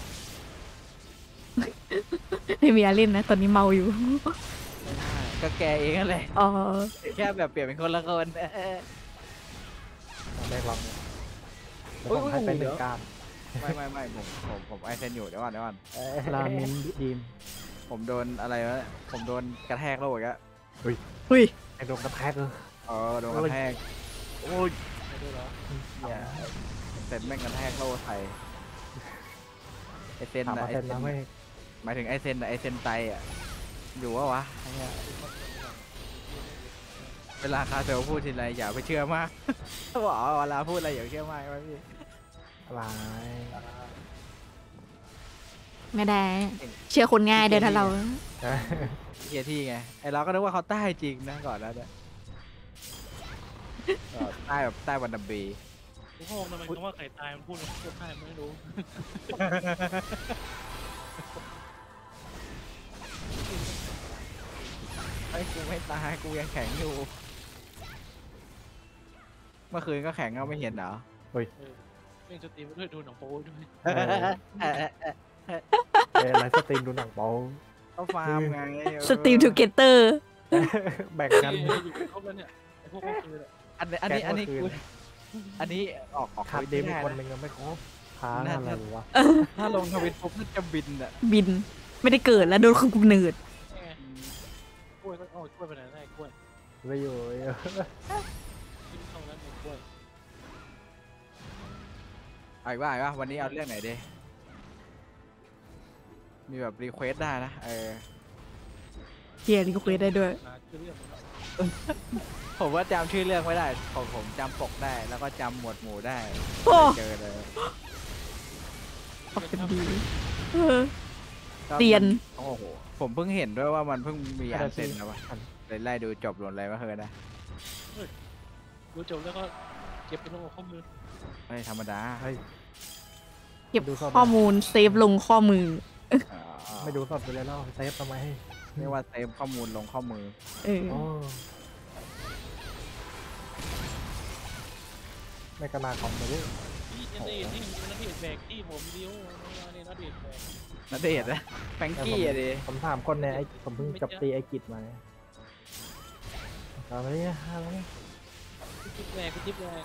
ไม่มีอะไรเล่นนะ ตอนนี้เมาอยู่ไม่ได้ก็แกเองนั่นแหละอ๋อแค่แบบเปลี่ยนเป็นคนละคนแม่งลองเนี่ยเดี๋ยวผมอุ๊ยให้ไปเดี๋หนึ่ยวงการไม่ผมไอเซนอยู่เดี๋ยวก่อนราเมนดีมผมโดนอะไรวะผมโดนกระแทกโลกอีกแล้วอุ้ยไอ้โดนกระแทกเลยโดนกระแทกโอ้ยไม่ได้เหรอเนี่ยเซนแม่งกระแทกโลกไทยไอเซนถามอะมาไอเซ็นเซนนะไม่หมายถึงไอเซนอะไอเซนไตอะอยู่วะวะไอ้เหี้ยเวลาคาเซลพูดทีไรอย่าไปเชื่อมาก บอกว่าเวลาพูดอะไรอย่าไปเชื่อมากไหมพี่อะไรไม่ได้ เชื่อคนง่ายเดี๋ยวถ้าเราเกียร์ที่ไงไอเราก็นึกว่าเขาใต้จริงนะก่อนแล้วเนี่ยใต้แบบใต้วันดับบีโอ้โหทำไมคำว่าไข่ตายมันพูดพูดได้ไม่รู้ไอ้ยกูไม่ตายกูยังแข็งอยู่ เมื่อคืนก็แข็งก็ไม่เห็นเหรอเล่นสตรีมไปด้วยดูหนังโป๊ด้วยไลฟ์สตรีมดูหนังโป๊ก็ฟาร์มไงสตรีมทูเกเตอร์แบ่งกันอยู่ครบแล้วเนี่ยไอ้พวกก็คืออันนี้กูอันนี้ออกขาดทวิตเดมไม่อีกได้คนนะนึงยังไม่ครบค้างอะไรวะถ้าลงทวิตปุ๊บน่าจะบินอ่ะบิน ไม่ได้เกิดแล้วโดนคุมกำเนิดกล้วยก็เอากล้วยไปไหนได้กล้วยไม่อยู่กินเข้าแล้วเนี่ยกล้วยเอาอีกว่าวันนี้เอาเรื่องไหนดีมีแบบรีเควสได้นะเฮียรีเควสได้ด้วยคือเรื่องผมว่าจำชื่อเรื่องไม่ได้ผมจำปกได้ แล้วก็จำหมวดหมู่ได้โอ้เจอเลยเป็นดีเออก็เรียนโอ้โหผมเพิ่งเห็นด้วยว่ามันเพิ่งมีอันเซ็นแล้ววะเลยไล่ดูจบหล่นอะไรมาเฮ้ยนะดูจบแล้วก็เก็บไปลงข้อมือเฮ้ยธรรมดาเฮ้ยเก็บข้อมูลเซฟลงข้อมือไม่ดูสดไปเลยแล้วเซฟทำไมเรียกว่าเซฟข้อมูลลงข้อมือเออโอ้ไม่กระนาของเลยที่นัดเดทที่นัดเดทแบกที่ผมดิ้วนี่นัดเดทแบกนาเดชน์นะแฟรงกี้อะดิผมถามคนเนี่ยผมเพิ่งจับตีไอ้กิจมาเอาไปเนี่ยเอาไปเนี่ยจิ๊บแบกจิ๊บแบก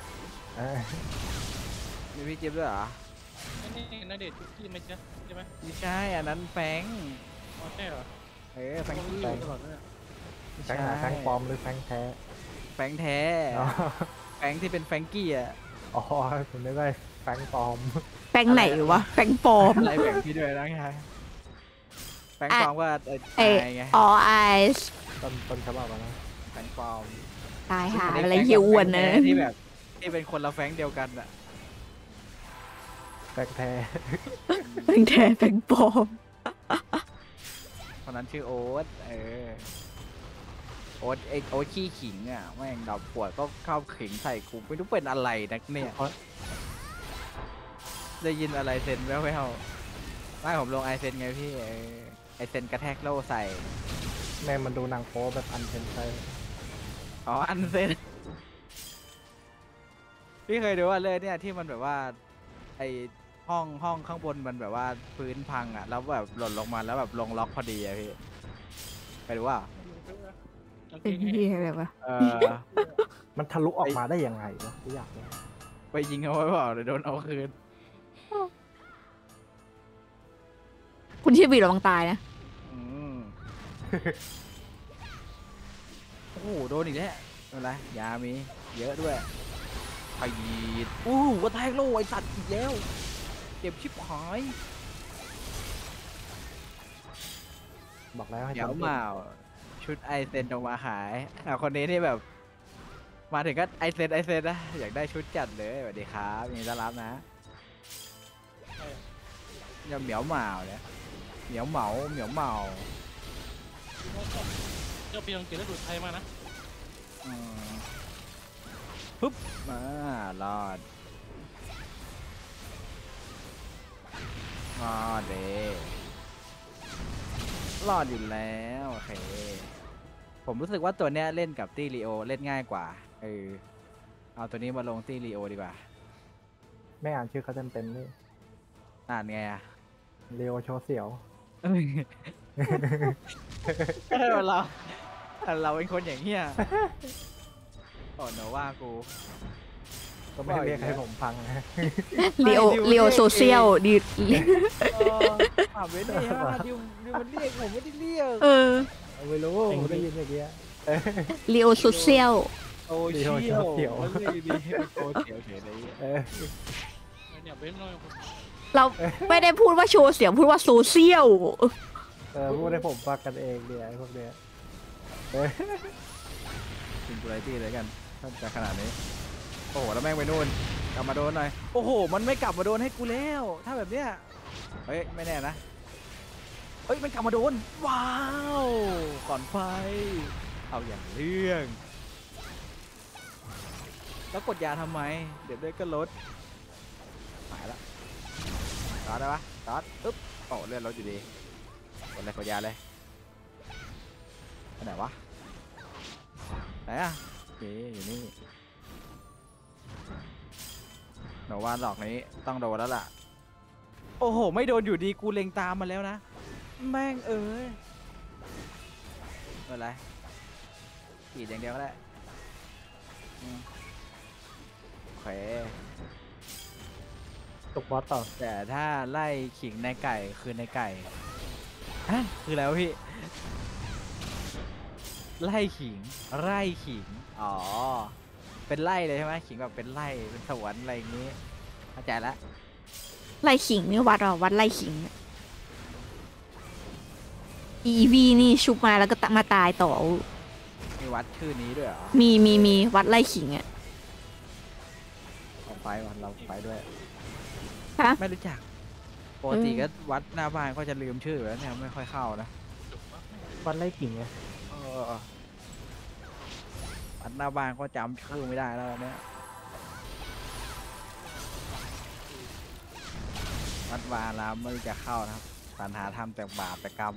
มีพี่จิ๊บด้วยเหรอนี่นัดเดทที่ไม่ใช่ไหมไม่ใช่อันนั้นแฟรงอ๋อใช่เหรอแฟรงกี้ตลอดเลยแฟงหาแฟงปลอมหรือแฟงแท้แฟรงแท้แฟรงที่เป็นแฟรงกี้อะอ๋อผมนึกว่าแฟงปลอมแป้งไหนวะแป้งปลอมอะไรแฟรงพี่ด้วยนะไงแฟรงปลอมก็เอตายไงอ๋อไอต้นฉบับนะแฟรงปลอมตายหาอะไรเหี้ยอ้วนนะที่แบบที่เป็นคนละแฟรงเดียวกันอะแฟงแท้แป้งแท้แป้งปลอมคนนั้นชื่อโอ๊ตโอ๊ตขี้ขิงอ่ะแม่งดอกปวดก็เข้าขิงใส่กูไม่รู้เป็นอะไรนักเนี่ยเพราะได้ยินอะไรเซนแว่วๆไม่ผมลงไอเซนไงพี่ไอเซนกระแทกโล่ใส่แม่มันดูหนางโป๊แบบอันเซนไซอ๋ออันเซนพี่เคยดูว่าเลยเนี่ยที่มันแบบว่าไอห้องข้างบนมันแบบว่าพื้นพังอ่ะแล้วแบบหล่นลงมาแล้วแบบลงล็อกพอดีอะพี่ไปดูว่าเป็นที่อะไรวะมันทะลุออกมาได้ยังไงวะที่อยากรู้ไปยิงเอาไว้เปล่าเดี๋ยวโดนเอาคืนคุณชื่อบีระวังตายนะอืม โอ้โหโดนอีกแล้วอะไรยามีเยอะด้วยไฟยีดกระแทกโล่ไอสัตว์อีกแล้วเจ็บชิบหายบอกแล้วให้เดี๋ยวทำมาชุดไอเซนออกมาขายคนนี้นี่แบบ มาถึงก็ไอเซนนะอยากได้ชุดจัดเลยสวัสดีครับยินดีต้อนรับนะอย่าเหมียวเหมาเนี่ยเหมียวเหมาเจ้าปีอังกฤษแล้วดูดไทยมานะปึ๊บมารอดเดรอดอยู่แล้วโอเคผมรู้สึกว่าตัวเนี้ยเล่นกับตี้ลีโอเล่นง่ายกว่าเอาตัวนี้มาลงตี้ลีโอดีกว่าไม่อ่านชื่อเขาเต็มๆนี่อ่านไงอะเรียวโชว์เสียวเราเป็นคนอย่างเงี้ยโอ้โนว่ากูก็ไม่ได้เรียกให้ผมฟังนะลีโอโซเชียลดีถามเว้นนี่ฮะดิวมันเรียกผมไม่ได้เรียกไม่รู้ผมได้ยินอย่างเงี้ยลีโอโซเชียลโอ้เชี่ยวมันเลยดีโอ้เสียวเฉยเลยเนี่ยเบ้นน้อยเราไม่ได้พูดว่าโชว์เสียงพูดว่าโซเชียลพูดให้ผมฟังกันเองเนี่ยไอ้พวกเนี้ยซิงคูไลตี้เลยกันถ้าจะขนาดนี้โอ้โหแล้วแม่งไปนู่นกลับมาโดนหน่อยโอ้โหมันไม่กลับมาโดนให้กูแล้วถ้าแบบเนี้ยเฮ้ยไม่แน่นะเฮ้ยมันกลับมาโดนว้าวก่อนไฟเอาอย่างเรื่องแล้วกดยาทำไมเดี๋ยวด้วยก็ลดหายละตอดได้ปะตอดปึ๊บโอ้เลื่อนรถอยู่ดีกดเลยกดยาเลยไปไหนวะไหนอะโอเคอยู่นี่โนวานหลอกนี้ต้องโดนแล้วล่ะโอ้โหไม่โดนอยู่ดีกูเล็งตามมาแล้วนะแม่งไม่เป็นไรขีดอย่างเดียวก็ได้โอเคตกบอสต่อแต่ถ้าไล่ขิงในไก่คือในไก่ฮะคือแล้วพี่ไล่ขิงไร่ขิงอ๋อเป็นไร่เลยใช่ไหมขิงแบบเป็นไร่เป็นสวนอะไรอย่างงี้เข้าใจละไล่ขิงนี่วัดวัดไล่ขิงอีวีนี่ชุบมาแล้วก็มาตายต่อมีวัดชื่อนี้ด้วยเหรอมีวัดไล่ขิงอ่ะเอาไปวันเราไปด้วยฮะไม่รู้จักปกติก็วัดหน้าบ้านก็จะลืมชื่อแล้วเนี่ยไม่ค่อยเข้านะวันไล่กิ่งไงวัดหน้าบ้านก็จำชื่อไม่ได้แล้วเนี่ยวัดวาลามไม่รู้จะเข้านะครับสรรหาทำแต่บาปแต่กรรม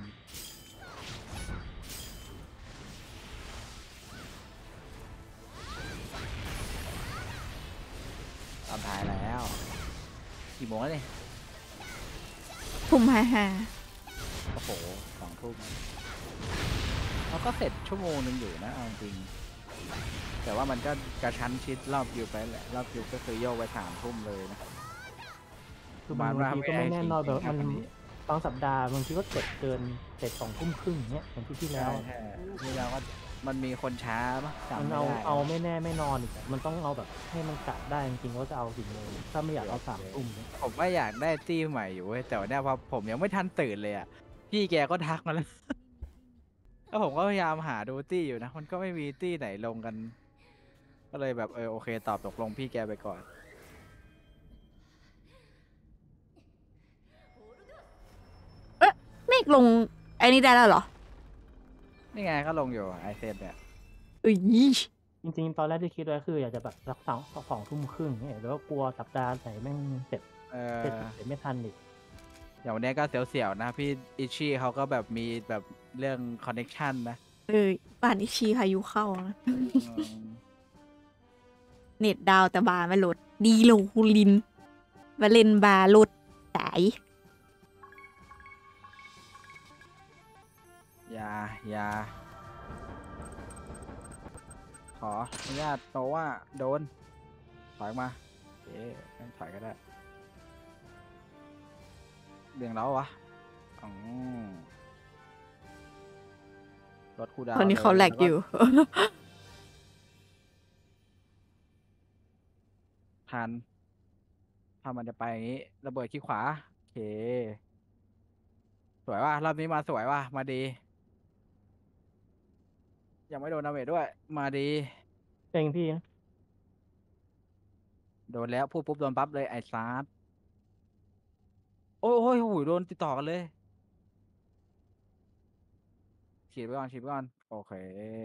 ตอนท้ายแล้วกี่โมงแล้วเนี่ยทุ่มฮ่าโอ้โห2 ทุ่มเราก็เสร็จชั่วโมงนึงอยู่นะเอาจริงแต่ว่ามันก็กระชั้นชิดรอบคิวไปแหละรอบคิวก็คือโยกไป3 ทุ่มเลยนะคือบางทีก็ไม่แน่นอนแบบมันบางสัปดาห์บางทีก็เสร็จเกินเสร็จ2 ทุ่มครึ่งเนี้ยอย่างที่แล้วใช่ที่เราก็มันมีคนช้าปะจำมันไม่ได้เอาไม่แน่ไม่นอนอีกอะมันต้องเอาแบบให้มันกะได้จริงๆว่าจะเอาสิ่งเลยถ้าไม่อยากเอา3 ทุ่มเนี่ยผมว่าอยากได้ตี้ใหม่อยู่เว้ยแต่ว่าเนี่ยพอผมยังไม่ทันตื่นเลยอ่ะพี่แกก็ทักมาแล้ว แล้วผมก็พยายามหาดูตี้อยู่นะมันก็ไม่มีตี้ไหนลงกัน ก็เลยแบบโอเคตอบตกลงพี่แกไปก่อนเมฆลงไอ้นี่ได้แล้วเหรอนี่ไงก็ลงอยู่ไอเซนเนี่ยเอ้ยจริงๆ ตอนแรกที่คิดไว้คืออยากจะแบบสัก2 ทุ่มครึ่งเนี่ยแล้วก็กลัวสัปดาห์ไหนแม่งเสร็จเอเสร็จอไม่ทันอีกอย่างวันนี้ก็เสียวๆนะพี่อิชชี่เขาก็แบบมีแบบเรื่องคอนเน็กชันนะบ้านอิชีพายุเข้านะอืมเน็ตดาวแต่บาร์ไม่ลด ดีโลคูลินมาเล่นบาร์ลดสายอย่าขออนุญาตโตว่าโดนถอยมาเอ๊ะงั้นถอยก็ได้เบี่ยงแล้ววะอ๋อรถคูลดาวน์ตอนนี้เขาแหลกอยู่ทันถ้ามันจะไปอย่างนี้ระเบิดขี้ขวาโอเคสวยว่ะรอบนี้มาสวยว่ะมาดี ยังไม่โดนดาเมจด้วย มาดีเองพี่นะโดนแล้วพูดปุ๊บโดนปั๊บเลยไอ้ซาร์ดโอ้ยโอ้ยโอ้ยโดนติดต่อกันเลยฉีดไปก่อนฉีดไปก่อนโอเค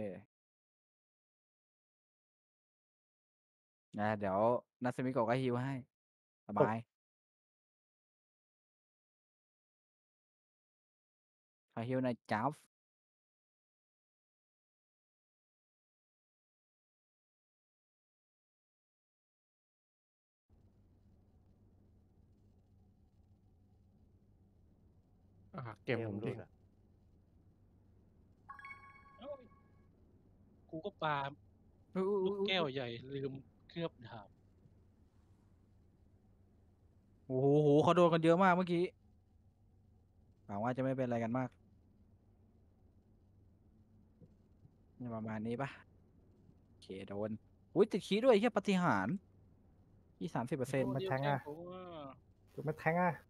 เดี๋ยวนัสมิโกะก็ฮิวให้สบายขอฮิวหน่อยจับเกมผมดิกูก็ปาลูกแก้วใหญ่ลืมเคลือบดาบโอ้โหเขาโดนกันเยอะมากเมื่อกี้หวังว่าจะไม่เป็นอะไรกันมากนี่ประมาณนี้ปะโอเคโดนอุ้ยติดขี้ด้วยแค่ปาฏิหารย์ที่30% มาแทงอ่ะ จุดไม่แทงอ่ะ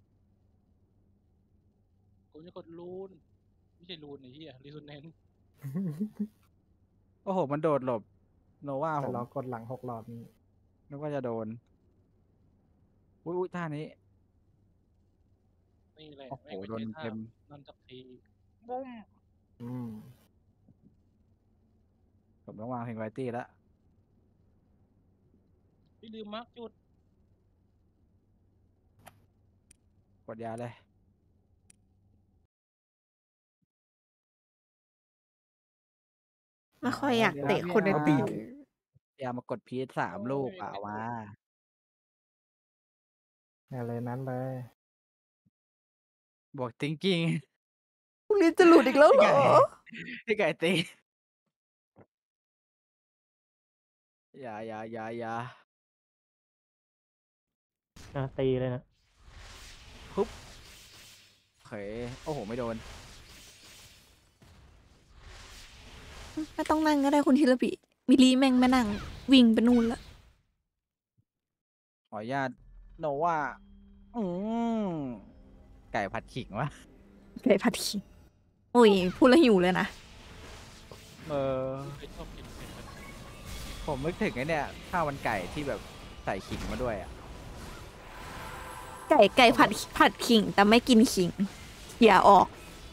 กูจะกดรูนไม่ใช่รูนไอ้เหี้ยรีโซแนนซ์โอ้โหมันโดดหลบโนว่าไปผมลองกดหลัง6 รอบนี้นึกว่าจะโดนอุ้ยท่านี้นี่แหละโอ้โหไม่โดนใช่ท่าเต็มนั่นสักทีบุ้มอืมผมต้องวางเพลงไวตี้แล้วพี่ลืมมาร์กจุดกดยาเลยไม่ค่อยอยากเตะคนในตีมยามากดพีสามลูกเอามาอะไรนั้นเลยบวกจริงพรุ่งนี้จะหลุดอีกแล้วเหรอๆพี่ไก่ตีอย่าตีเลยนะโอเคโอ้โหไม่โดนไม่ต้องนั่งก็ได้คุณธีรปิมิลลีแม่งไม่นั่ง วิ่งไปนู่นละขออนุญาตโนว่าอืมไก่ผัดขิงวะไก่ผัดขิงโอ้ยพูดแล้วหิวเลยนะเคยชอบกินเป็นแบบผมนึกถึงไอ้เนี่ยข้าวมันไก่ที่แบบใส่ขิงมาด้วยอ่ะไก่ผัดขิง แต่ไม่กินขิงอย่าออก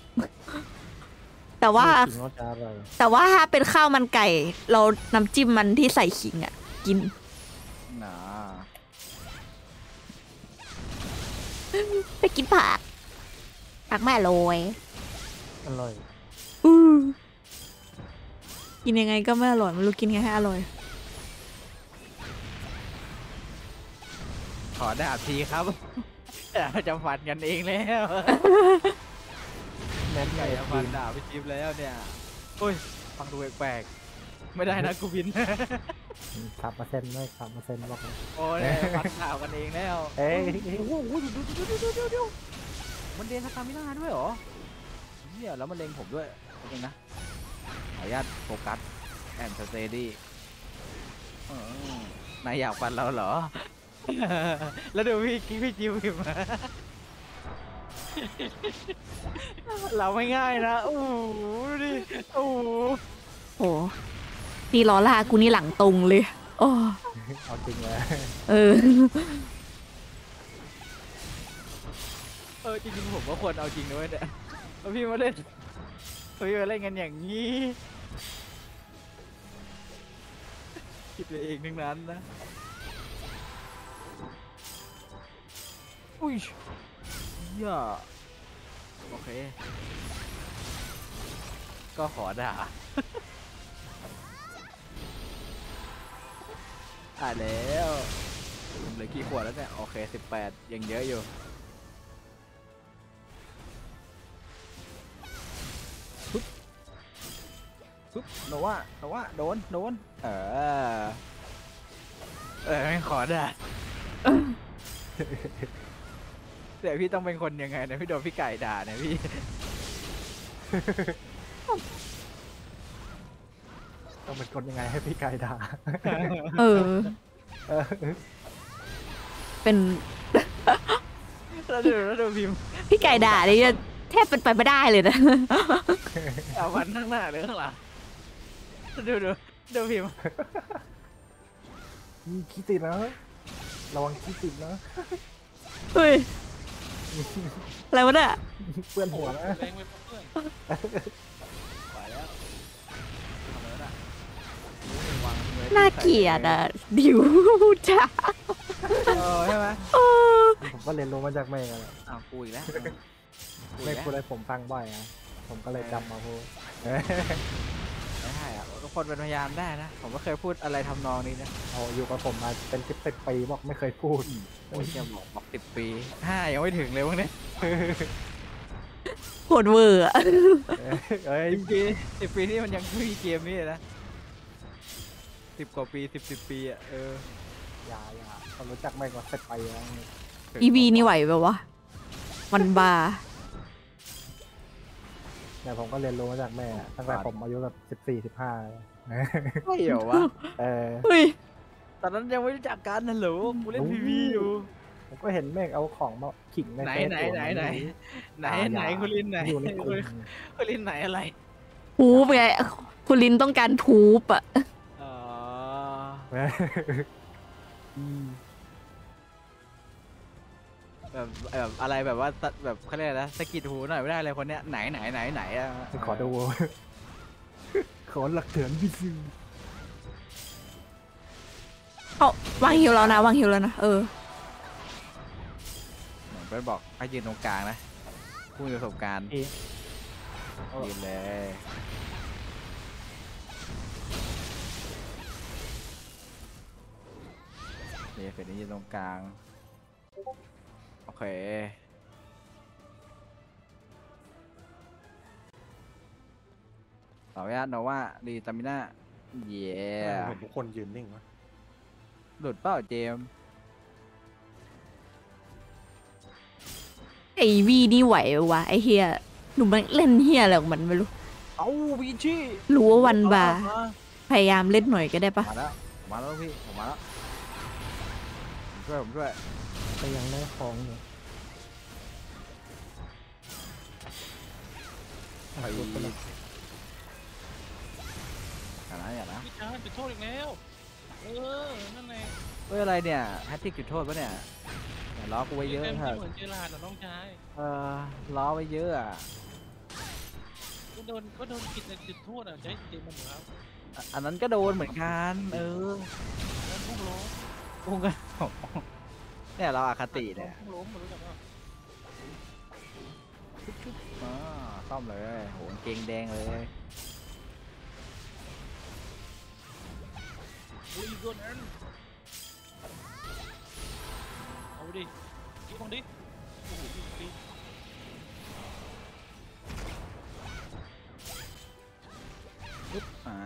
แต่ว่าจริงว่าจะอร่อยแต่ว่าถ้าเป็นข้าวมันไก่ เราน้ำจิ้มมันที่ใส่ขิงอ่ะ กินน่าไปกินผักแม่โรยอร่อยกินยังไงก็ไม่อร่อยไม่รู้กินไงให้อร่อยขอดาบทีครับ จะฟันกันเองแล้วแมนไก่จะฟันดาบไปจิ๊บแล้วเนี่ยโอ้ยฟังดูแปลกๆไม่ได้นะกูบิน 3%ด้วย3%บอกเลยโอ้ยฟันดาบกันเองแล้วเอ้ยโอ้โหดูมันเรียนสตามิน่าด้วยเหรอเนี่ยแล้วมันเล็งผมด้วยจริงนะขออนุญาตโฟกัสแอนด์สเตดี้นายอยากฟันเราเหรอ แล้วดูพี่จิวพิมพ์มา เราไม่ง่ายนะโอ้โหดูดิโอ้โหโอ้ตีล้อลากูนี่หลังตรงเลยโอ้เอาจริงเลยเออจริงๆผมก็ควรเอาจริงด้วยเนี่ยแล้วพี่มาเล่นกันอย่างนี้คิดไปเองทั้งนั้นนะอุ้ยอย่าโอเค ก็ขอด่าแล้วผมเหลือกี่ขวดแล้วเนี่ยโอเค18ยังเยอะอยู่ปุ๊บโนว่าโดนไม่ขอด่าเดี๋ยวพี่ต้องเป็นคนยังไงนะพี่โดนพี่ไก่ด่าเนี่ยพี่ต้องเป็นคนยังไงให้พี่ไก่ด่าเออเออเป็นแล้วดูพิมพ์พี่ไก่ด่านี่แทบเป็นไปไม่ได้เลยนะเอาวันข้างหน้าหรือข้างหลังดูพิมพ์ขี้ติดนะระวังขี้ติดนะเฮ้ย อะไรวะเนี่ยเปื้อนหัวนะแรงไปเพื่อนไปแล้วทำแล้วนะวางมือน่าเกลียดอ่ะ ดิวจ้าใช่ไหมผมก็เรียนรู้มาจากแม่กันแหละอ้าวกูอีกแล้วแม่พูดอะไรผมฟังบ่อยนะผมก็เลยจำมาพูดไม่ใช่อ่ะทุกคนเป็นพยานได้นะผมก็เคยพูดอะไรทำนองนี้นะเอาอยู่กับผมมาเป็น10 ปีบอกไม่เคยพูดโอ้ยจะบอก10 ปี5ยังไม่ถึงเลยพวกนี้โหดเวอร์อะเอ้ย 10 ปีนี่มันยังไม่มีเกมนี้เลยนะ10 กว่าปี10 ปีอ่ะอย่าเขารู้จักแม่กว่า10 ปีแล้วอีวีนี่ไหวแบบวะมันบาแต่ผมก็เรียนรู้มาจากแม่ตั้งแต่ผมอายุแบบ14-15 ใช่เหรอวะเฮ้ยตอนนั้นยังไม่รู้จักกันนะหรอกูเล่นพีวีอยู่ผมก็เห็นแม่เอาของมาขิงในไหนเฟซผมไหนคุณลินไหนอยู่ในกลุ่มคุณลินไหนอะไรพูบไงคุณลินต้องการพูบอ่ะอ๋อ แบบอะไรแบบว่าแบบเขาเรียกอะไรนะสะกิดหูหน่อยไม่ได้เลยคนเนี้ยไหนอ่ะขอดู ขอหลักฐานพิสูจน์เอาวางฮิวแล้วนะวางฮิวแล้วนะเหมือนเพื่อนบอกให้ยืนตรงกลางนะผู้มีประสบการณ์ยืนเลยเดี๋ยวเฟรนนี่ยืนตรงกลางโอเคต่อไปโนว่าดีตามิน่าเย้เห็นทุกคนยืนนิ่งวะหลุดเปล่าเจมส์ไอวีนี่ไหวปะวะไอเฮียหนูมันเล่นเฮียอะไรของมันไม่รู้เอ้าวีชี่รู้ว่าวันบาร์พยายามเล่นหน่อยก็ได้ปะมาแล้วพี่ผมมาแล้วผมช่วยก็ยังได้ของอยู่ไปอย่านะพี่ชายจุดโทษอีกแล้ว นั่นไงเฮ้ยอะไรเนี่ยแฮตติกจุดโทษปะเนี่ยล้อกูไว้เยอะเต็มเถที่อะเหมือนเจอรหัสน้องชายล้อไว้เยอะอ่ะก็โดนกิจในจุดโทษอ่ะใช้จริงมันเหมือนครับอันนั้นก็โดนเหมือนกันแล้วพุ่งล้มกูก็เนี่ยเราอคติเนี่ยพุ่งล้มมารู้จักว่าซ่อมเลยโหเกงแดงเลยอุ้ยตัวนั้นเอาดิคิดบ้างดิโอ้โหปีปุ๊บ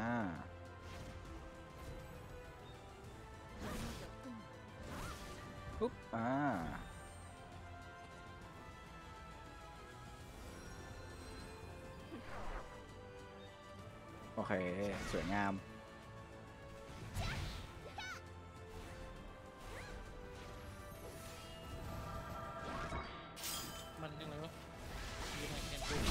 โอเคสวยงามมันยังไงวะยังไงแกนตัว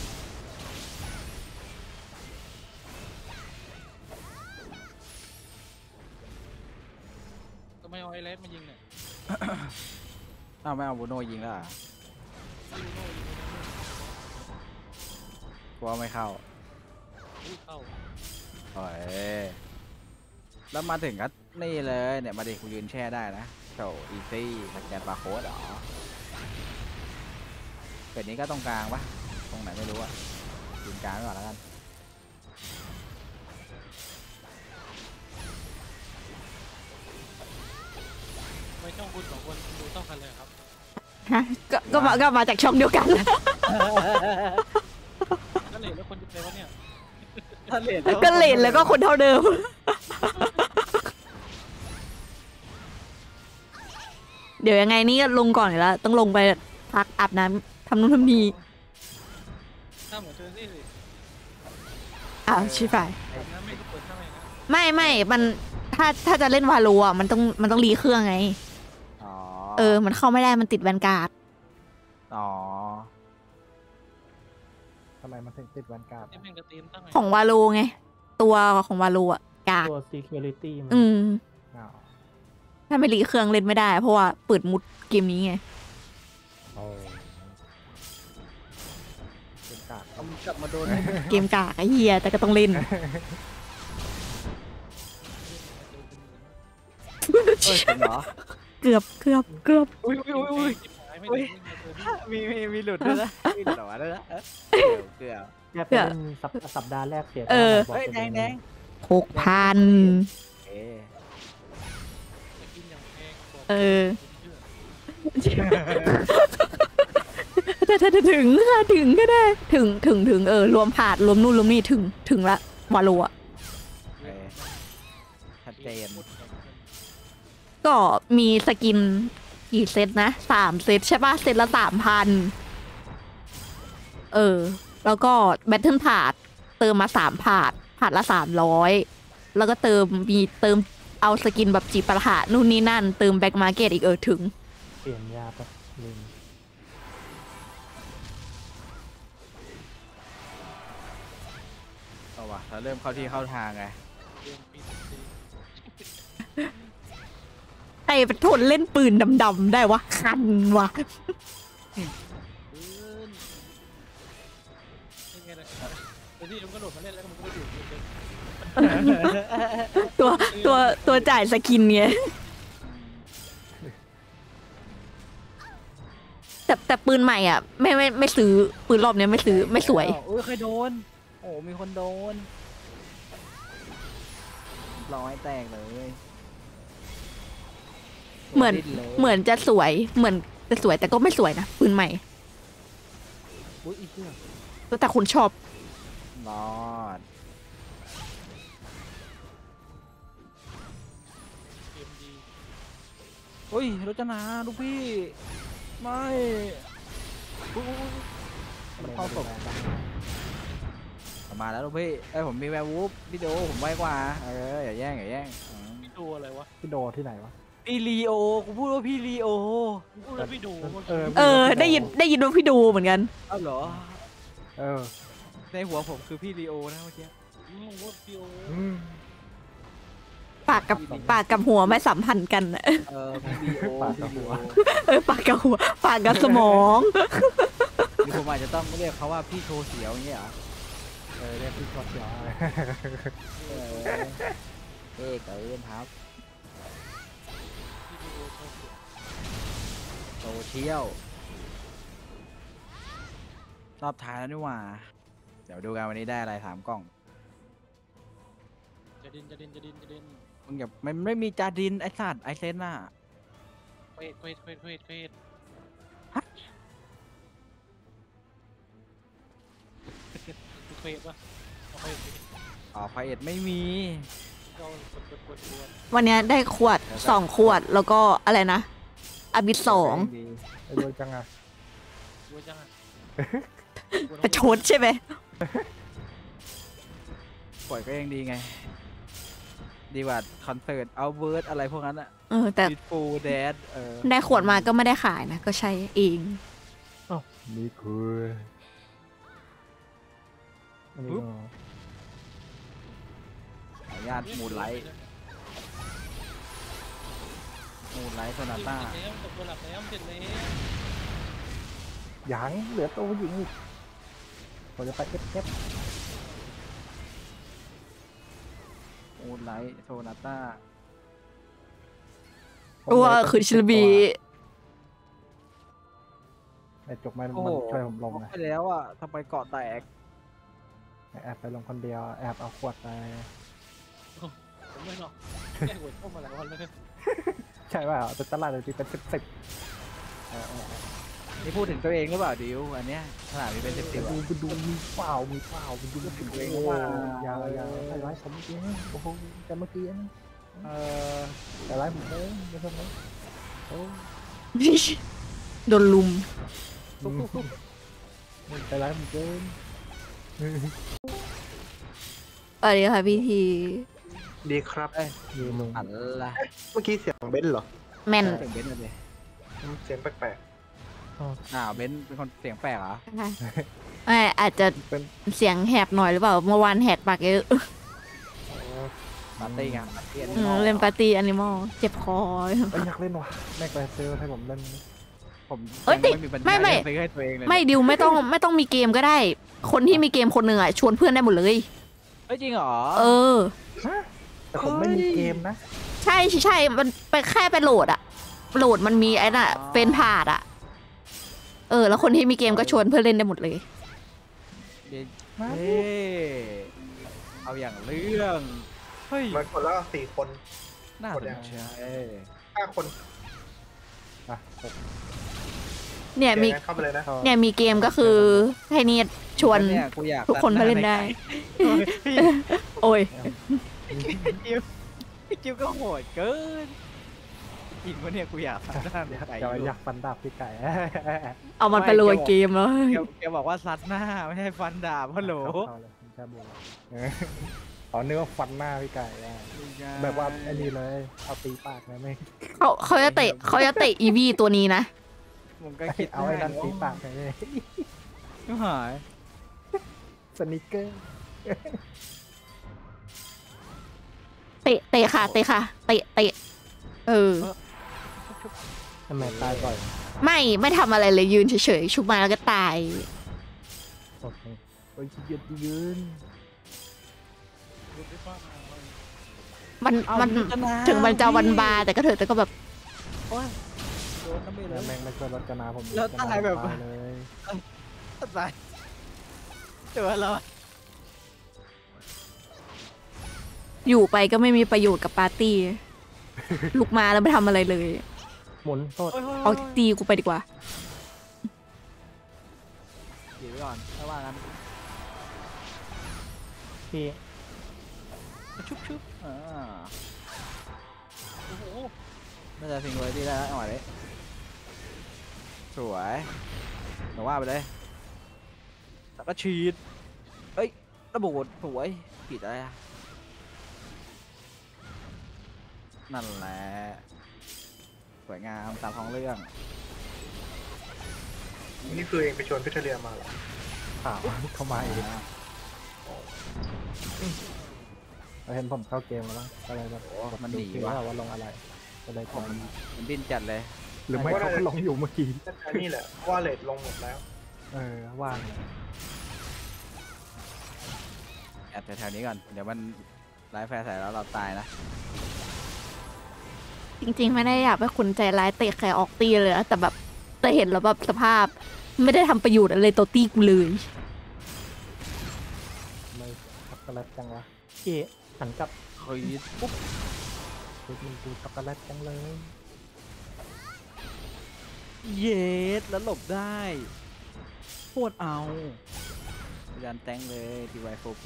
ก็ไม่เอาไอ้เลสมายิงเนี่ยไม่เอาบูโน่ยิงแล้วเหรอยูโน่ยิงกลัวไม่เข้าเข้าโอ้ยแล้วมาถึงก็นี่เลยเนี่ยมาดิกูยืนแช่ได้นะโถอีซี่สแกนบาร์โค้ดเหรอเป็ดนี้ก็ตรงกลางปะตรงไหนไม่รู้อะยืนกลางไว้ก่อนแล้วกันไม่ช่องคุณ2 คนดูเท่ากันเลยครับฮะก็มาจากช่องเดียวกันก็เลยแล้วคนจะไปวะเนี่ยก็เลนแล้วก็คนเท่าเดิม เดี๋ยวยังไงนี่ก็ลงก่อนอยู่แล้ว ต้องลงไปพักอาบน้ำทำนู่นทำนี่ถ้าเหมือนเจอซี่สิอ้าวชิบหายแบบนั้นไม่ก็เปิดข้างในนะไม่มันถ้าจะเล่นวาโลอ่ะมันต้องรีเครื่องไงอ๋อมันเข้าไม่ได้มันติดแวนการ์ดอ๋อทำไมมันถึงติดแวนการ์ดที่แม่งกระตีมตั้งไงของวาโลไง ตัวของวาโลอ่ะกากตัว security มันอ้าวถ้าไม่รีเครื่องเล่นไม่ได้ เพราะว่าเปิดมุดเกมนี้ไงโอ้เป็นการ์ดเอามันกลับมาโดนเกมกากไอ้เหี้ยแต่ก็ต้องเล่นเอ้ยจริงเหรอเกือบอุ้ยไม่อุ้ย มีหลุดด้วยนะมีหลุดออกมาด้วยนะเกือบแค่ไปเล่นสัปดาห์แรกเสียเออบอกเฮ้ยตัวแดเองแดง 6,000 เอ๊ะจะกินอย่างแพงบอกเออเชื่อแต่ถ้าถึงก็ได้ ถึงรวมผาดรวมนู่นรวมนี่ถึงละวาโลอ่ะเอ๊ะชัดเจนก็มีสกินกี่เซตนะ3 เซตใช่ป่ะ เซตละ 3,000 แล้วก็แบตเทิลผาดเติมมา3 ผาดละ 300 แล้วก็เติมเอาสกินแบบจีบประหานู่นนี่นั่น เติมแบ็กมาร์เก็ตอีกถึงเปลี่ยนยาปะลืมเอาว่ะเราเริ่มเข้าที่เข้าทางไงเกมปี14 ใครเป็นทนเล่นปืนดำๆได้วะ คันวะปืนยังไงนะแต่ที่มันก็โดดมาเล่นแล้วมันก็ไปอยู่เฉยตัวจ่ายสกินไงแต่ปืนใหม่อ่ะไม่ซื้อปืนรอบเนี้ยไม่ซื้อไม่สวยอุ้ยเคยโดน โอ้มีคนโดนร้อยแตกเลยเหมือนดิ้ลยเหมือนจะสวยแต่ก็ไม่สวยนะปืนใหม่อุ้ยอีเหี้ยแต่คุณชอบรอดเกมดีอุ้ยรจนาลูกพี่ ไม่อุ๊ยมันเข้าศพมาแล้วลูกพี่ผมมีแวร์วูฟวิดีโอผมไว้กว่าอย่าแย่งอืมพี่ดูอะไรวะพี่โดที่ไหนวะพี่ลีโอกูพูดว่าพี่ลีโอพูดแล้วพี่ดูเมื่อได้ยินว่าพี่ดูเหมือนกันอ้าวเหรอเออในหัวผมคือพี่ลีโอนะเมื่อกี้กี้ว่าพี่โออืมปากกับหัวไม่สัมพันธ์กันอะพี่ลีโอปากกับหัวปากกับหัวปากกับสมองหรือผมอาจจะต้องเรียกเขาว่าพี่โชว์เสียวอย่างเงี้ยเหรอเรียกพี่ชดเสียวอะไรเออเอ๊ะเกินครับพี่ดูโชว์เสียโซเชียลรอบท้ายแล้วนี่หว่า เดี๋ยวดูกันวันนี้ได้อะไร3 กล่องจะดินมึงอย่ามันไม่มีจาดินไอสัตว์ไอเซนน่ะเควสเควสปะเอาเควสอ๋อไฟเอ็ดไม่มีเรากดวันเนี้ยได้ขวด2 ขวดแล้วก็อะไรนะอาบิส2 ดีไอ้โดยจังอะดูจังอ่ะประชดใช่ไหมปล่อยก็ยังดีไง ดีกว่าคอนเสิร์ตเอาเวิร์ดอะไรพวกนั้นอะแต่วิดฟูแดดได้ขวดมาก็ไม่ได้ขายนะ ก็ใช้เองนี่คืออันนี้ก็ขออนุญาตมูนไลท์โซนาต้าแล้วจบตัวหลับแล้วเสร็จแล้วยังเหลือตัวผู้หญิงอีกผมจะไปเอฟมูนไลท์โซนาต้าว่าคือชิลบีไอ้จุกมันโอ้โหช่วยผมลงนะไปแล้วอ่ะทำไมเกาะแตกแอบไปลงคนเดียวแอบเอาขวดไปผมไม่หรอกแค่หัวเข้ามาหลายวันแล้วเนี่ยใช่ป่ะแต่ตลาดเลยเป็น10 นี่พูดถึงตัวเองหรือเปล่าดิวอันเนี้ยขนาดมีเป็น10 ดูอ่ะดูมีเปล่ามีเปล่าดูถึงตัวเองว่าอย่าใส่ร้ายผมเมื่อกี้โอ้โหแต่เมื่อกี้นะใส่ร้ายผมเลยไม่ทำไรโอ้โดนลุมใส่ร้ายผมเกินสวัสดีค่ะพี่ทีดีครับยืมมึงอันละเมื่อกี้เสียงเบนซ์เหรอแม่นเสียงเบนซ์เลยเสียงแปลกเบนซ์เป็นคนเสียงแปลกเหรอไม่อาจจะเป็นเสียงแหบหน่อยหรือเปล่าเมื่อวานแหกปากเยอะปาร์ตี้ไงปาร์ตี้อันอืนี้มเล่นปาร์ตี้แอนิมอลเจ็บคออยากเล่นว่ะแม็กไปซื้อให้ผมเล่นผมเอ้ยยังไม่มีปัญญาไม่ซื้อให้ตัวเองเลยไม่ดิวไม่ต้องมีเกมก็ได้ คนที่มีเกมคนหนึ่งอ่ะชวนเพื่อนได้หมดเลยเฮ้ยจริงเหรอเออแต่ผมไม่มีเกมนะใช่มันไปแค่ไปโหลดอะโหลดมันมีไอ้น่ะเป็นพาดอะแล้วคนที่มีเกมก็ชวนเพื่อนเล่นได้หมดเลยเฮ้เอาอย่างเรื่องเฮ้ยๆมันคนละ4 คนน่าสนใจ 5 คนอ่ะเนี่ยมีเข้าไปเลยนะเนี่ยมีเกมก็คือให้เนียชวนเนี่ยกูอยากทุกคนมาเล่นได้ โอ้ยพี่จิวก็โหดเกินจริงวะเนี่ยกูอยากซัดหน้าในไก่อยากฟันดาบพี่ไก่เอามันไปโรยเกมแล้วแกบอกว่าซัดหน้าไม่ใช่ฟันดาบฮัลโหลเอาเลยผมแค่บัวอ๋อเนื้อฟันหน้าพี่ไก่แบบว่าไอ้นี่เลยเอาตีปากนะไม่เขาจะเตะอีวีตัวนี้นะผมก็คิดเอาไอ้นั่นตีปากไงไม่หายสนิเกอร์เตะค่ะเตะทำไมตายบ่อยไม่ทำอะไรเลยยืนเฉยๆชุบมาแล้วก็ตายโอเคโอ้ยยืนมันถึงมันจะวันบาร์แต่ก็เถอะแต่ก็แบบโอ้ยโดนน้ำไม่เลแล้วยแม่งไม่ช่วยรถกนาผมแล้วตายแบบเลยตายเจอแล้วอยู่ไปก็ไม่มีประโยชน์กับปาร์ตี้ ลุกมาแล้วไม่ทำอะไรเลยหมุนโทษเอาตีกูไปดีกว่าเดี๋ยวก่อนถ้าว่างั้นพี่ชุบโอ้โหน่าจะสิงเลยดีแล้วจังหวะนี้สวยหนูว่าไปเลยแล้วก็ฉีดเอ้ยระเบิดสวยผิดอะไรอะนั่นแหละสวยงามตามท้องเรื่องนี่คือเองไปชวนพิทเรียมาเหรอข่าวเข้ามาเองเห็นผมเข้าเกมแล้วมั้งก็เลยแบบมันหนีดูวะว่าลงอะไรก็เลยจอยมันดิ้นจัดเลยหรือไม่เขาก็ลงอยู่เมื่อกี้อันนี้แหละว่าเลทลงหมดแล้วว่างแอบแถวๆนี้ก่อนเดี๋ยวมันไลฟ์แฟร์ใส่แล้วเราตายนะจริงๆไม่ได้อยากไปคุณใจร้ายเตะใครออกตีเลยนะแต่แบบแต่เห็นแล้วแบบสภาพ ไม่ได้ทำประโยชน์อะไรตัวตีกูเลยไม่ช็อกโกแลตจังวะเอ๊ะหันกลับเฮ้ยปุ๊บมันดูช็อกโกแลตจังเลยเยสแล้วหลบได้โคตรเอายันแตงเลย TY4P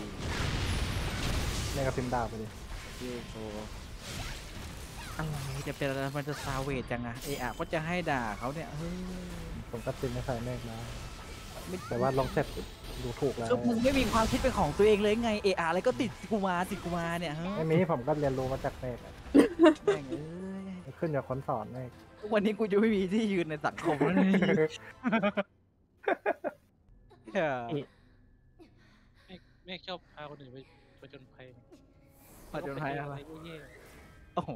แม่กระพิมพ์ดาวไปดิที่โชอะไรจะเป็นอะไรมันจะซาเวจจังอะก็จะให้ด่าเขาเนี่ยเฮ้ยผมก็ติมไม่ใส่เมฆนะแต่ว่าลองเสร็จดูถูกแล้วก็มึงไม่มีความคิดเป็นของตัวเองเลยไงอะไรก็ติดกูมาเนี่ยเฮ้ยไม่มีผมก็เรียนรู้มาจากเมฆอะแม่งเอ้ยขึ้นกับคนสอนเมฆทุกวันนี้กูจะไม่มีที่ยืนในสังคมแล้วนี่เหี้ยแม่ชอบพาคนอื่นไปจนภัยมาจนภัยอะไรเย่โอ้โห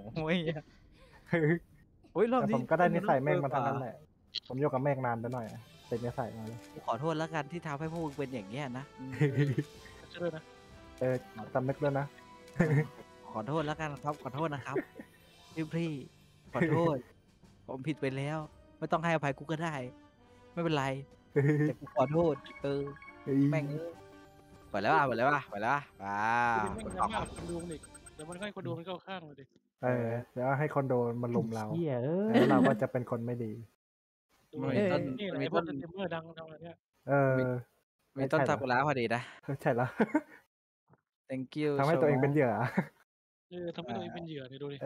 โอ้ยรอบแต่นี้ผมก็ได้นิสัยเมฆมาทางนั้นแหละผมอยู่กับเมฆนานไปหน่อยเป็นนิสัยมาเลยกูขอโทษแล้วกันที่ทำให้พวกมึงเป็นอย่างเงี้ยนะๆช่วยด้วยนะสำนึกด้วยนะขอโทษแล้วกันครับ ขอโทษนะครับ พี่ขอโทษ ผมผิดไปแล้ว ไม่ต้องให้อภัยกูก็ได้ ไม่เป็นไร แต่กูขอโทษ แม่งเปิดแล้วป่ะว้าวไม่ดราม่าคนดูอีกเดี๋ยวมันให้คนดูมันเข้าข้างเลยดิแล้วให้คนโดนมาลุมเราเหี้ยเอ้แล้วยเราก็จะเป็นคนไม่ดีมันมีต้นนี่มันไอ้มีพวต้กนสตรีมเมอร์ดังอะไรเนี้ยมีต้นซากุระพอดีนะใช่แล้ว thank you ทำให้ตัวเองเป็นเหยื่อทำให้ตัวเองเป็นเหยื่อเนี่ยดูดิ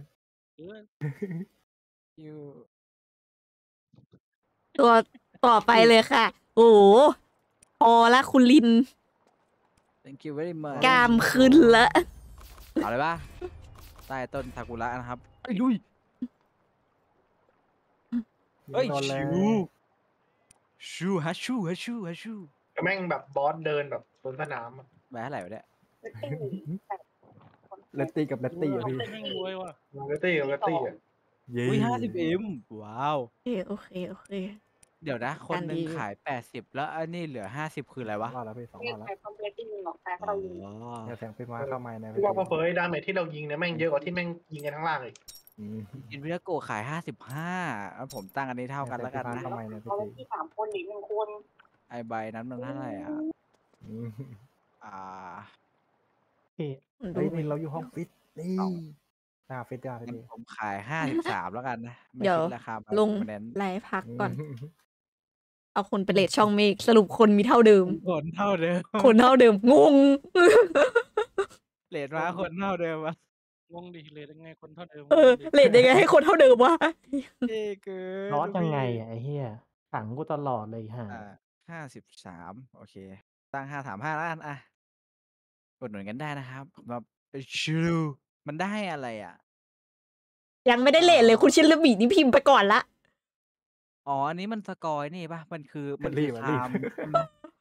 you ตัวต่อไปเลยค่ะ โอ้โหพอละคุณลิน thank you very much กล้ามขึ้นละเอาเลยป่ะ ใต้ต้นซากุระนะครับไอ้ลุย เฮ้ยโดนแล้วชูฮัชชูฮัชชูฮัชชูแต่แม่งแบบบอสเดินแบบบนสนามอะแหวนอะไรวะเนี่ยเลตตี้กับเลตตี้อะพี่แม่งรวยว่ะเวตตี้กับเวตตี้อะเย้อุ้ย50M ว้าวโอเคเดี๋ยวนะ คนหนึ่งการดีขาย80แล้วอันนี้เหลือ50คืออะไรวะว่าแล้วพี่2ว่าแล้วอ๋ออย่าเสียงเป็นมาเข้ามาในว่าเผยดาเมจที่เรายิงเนี่ยแม่งเยอะกว่าที่แม่งยิงกันข้างล่างอีกอินวินาโกะขาย55แล้วผมตั้งอันนี้เท่ากันแล้วกันนะเข้ามาในพี่ตีไอใบนั้นมันเท่าไหร่อ่ะ อ่าเฮ้ยนี่เราอยู่ห้องฟิตนี่เอาหน้าฟิตได้งั้นพี่ผมขาย53แล้วกันนะ ไม่เดี๋ยวคิดราคาลงเน้นไลฟ์พักก่อน เอาคนไปเลทช่องเมกสรุปคนมีเท่าเดิมคนเท่าเดิมคนเท่าเดิม งงเลทมาคนเท่าเดิมวะงงดิเลยยังไงคนเท่าเดิมเลทยังไงให้คนเท่าเดิมวะเอ้เกินร้อนยังไงอะไอ้เหี้ยขังกูตลอดเลยห่า 53โอเค ตั้ง535แล้วกันอ่ะกดหนุนกันได้นะครับแบบชิลมันได้อะไรอ่ะยังไม่ได้เลทเลยคุณชินลบีนี่พิมพ์ไปก่อนละอ๋อ อันนี้มันสกอยนี่ป่ะ มันคือรีบไทรีบม์ใช่ไหม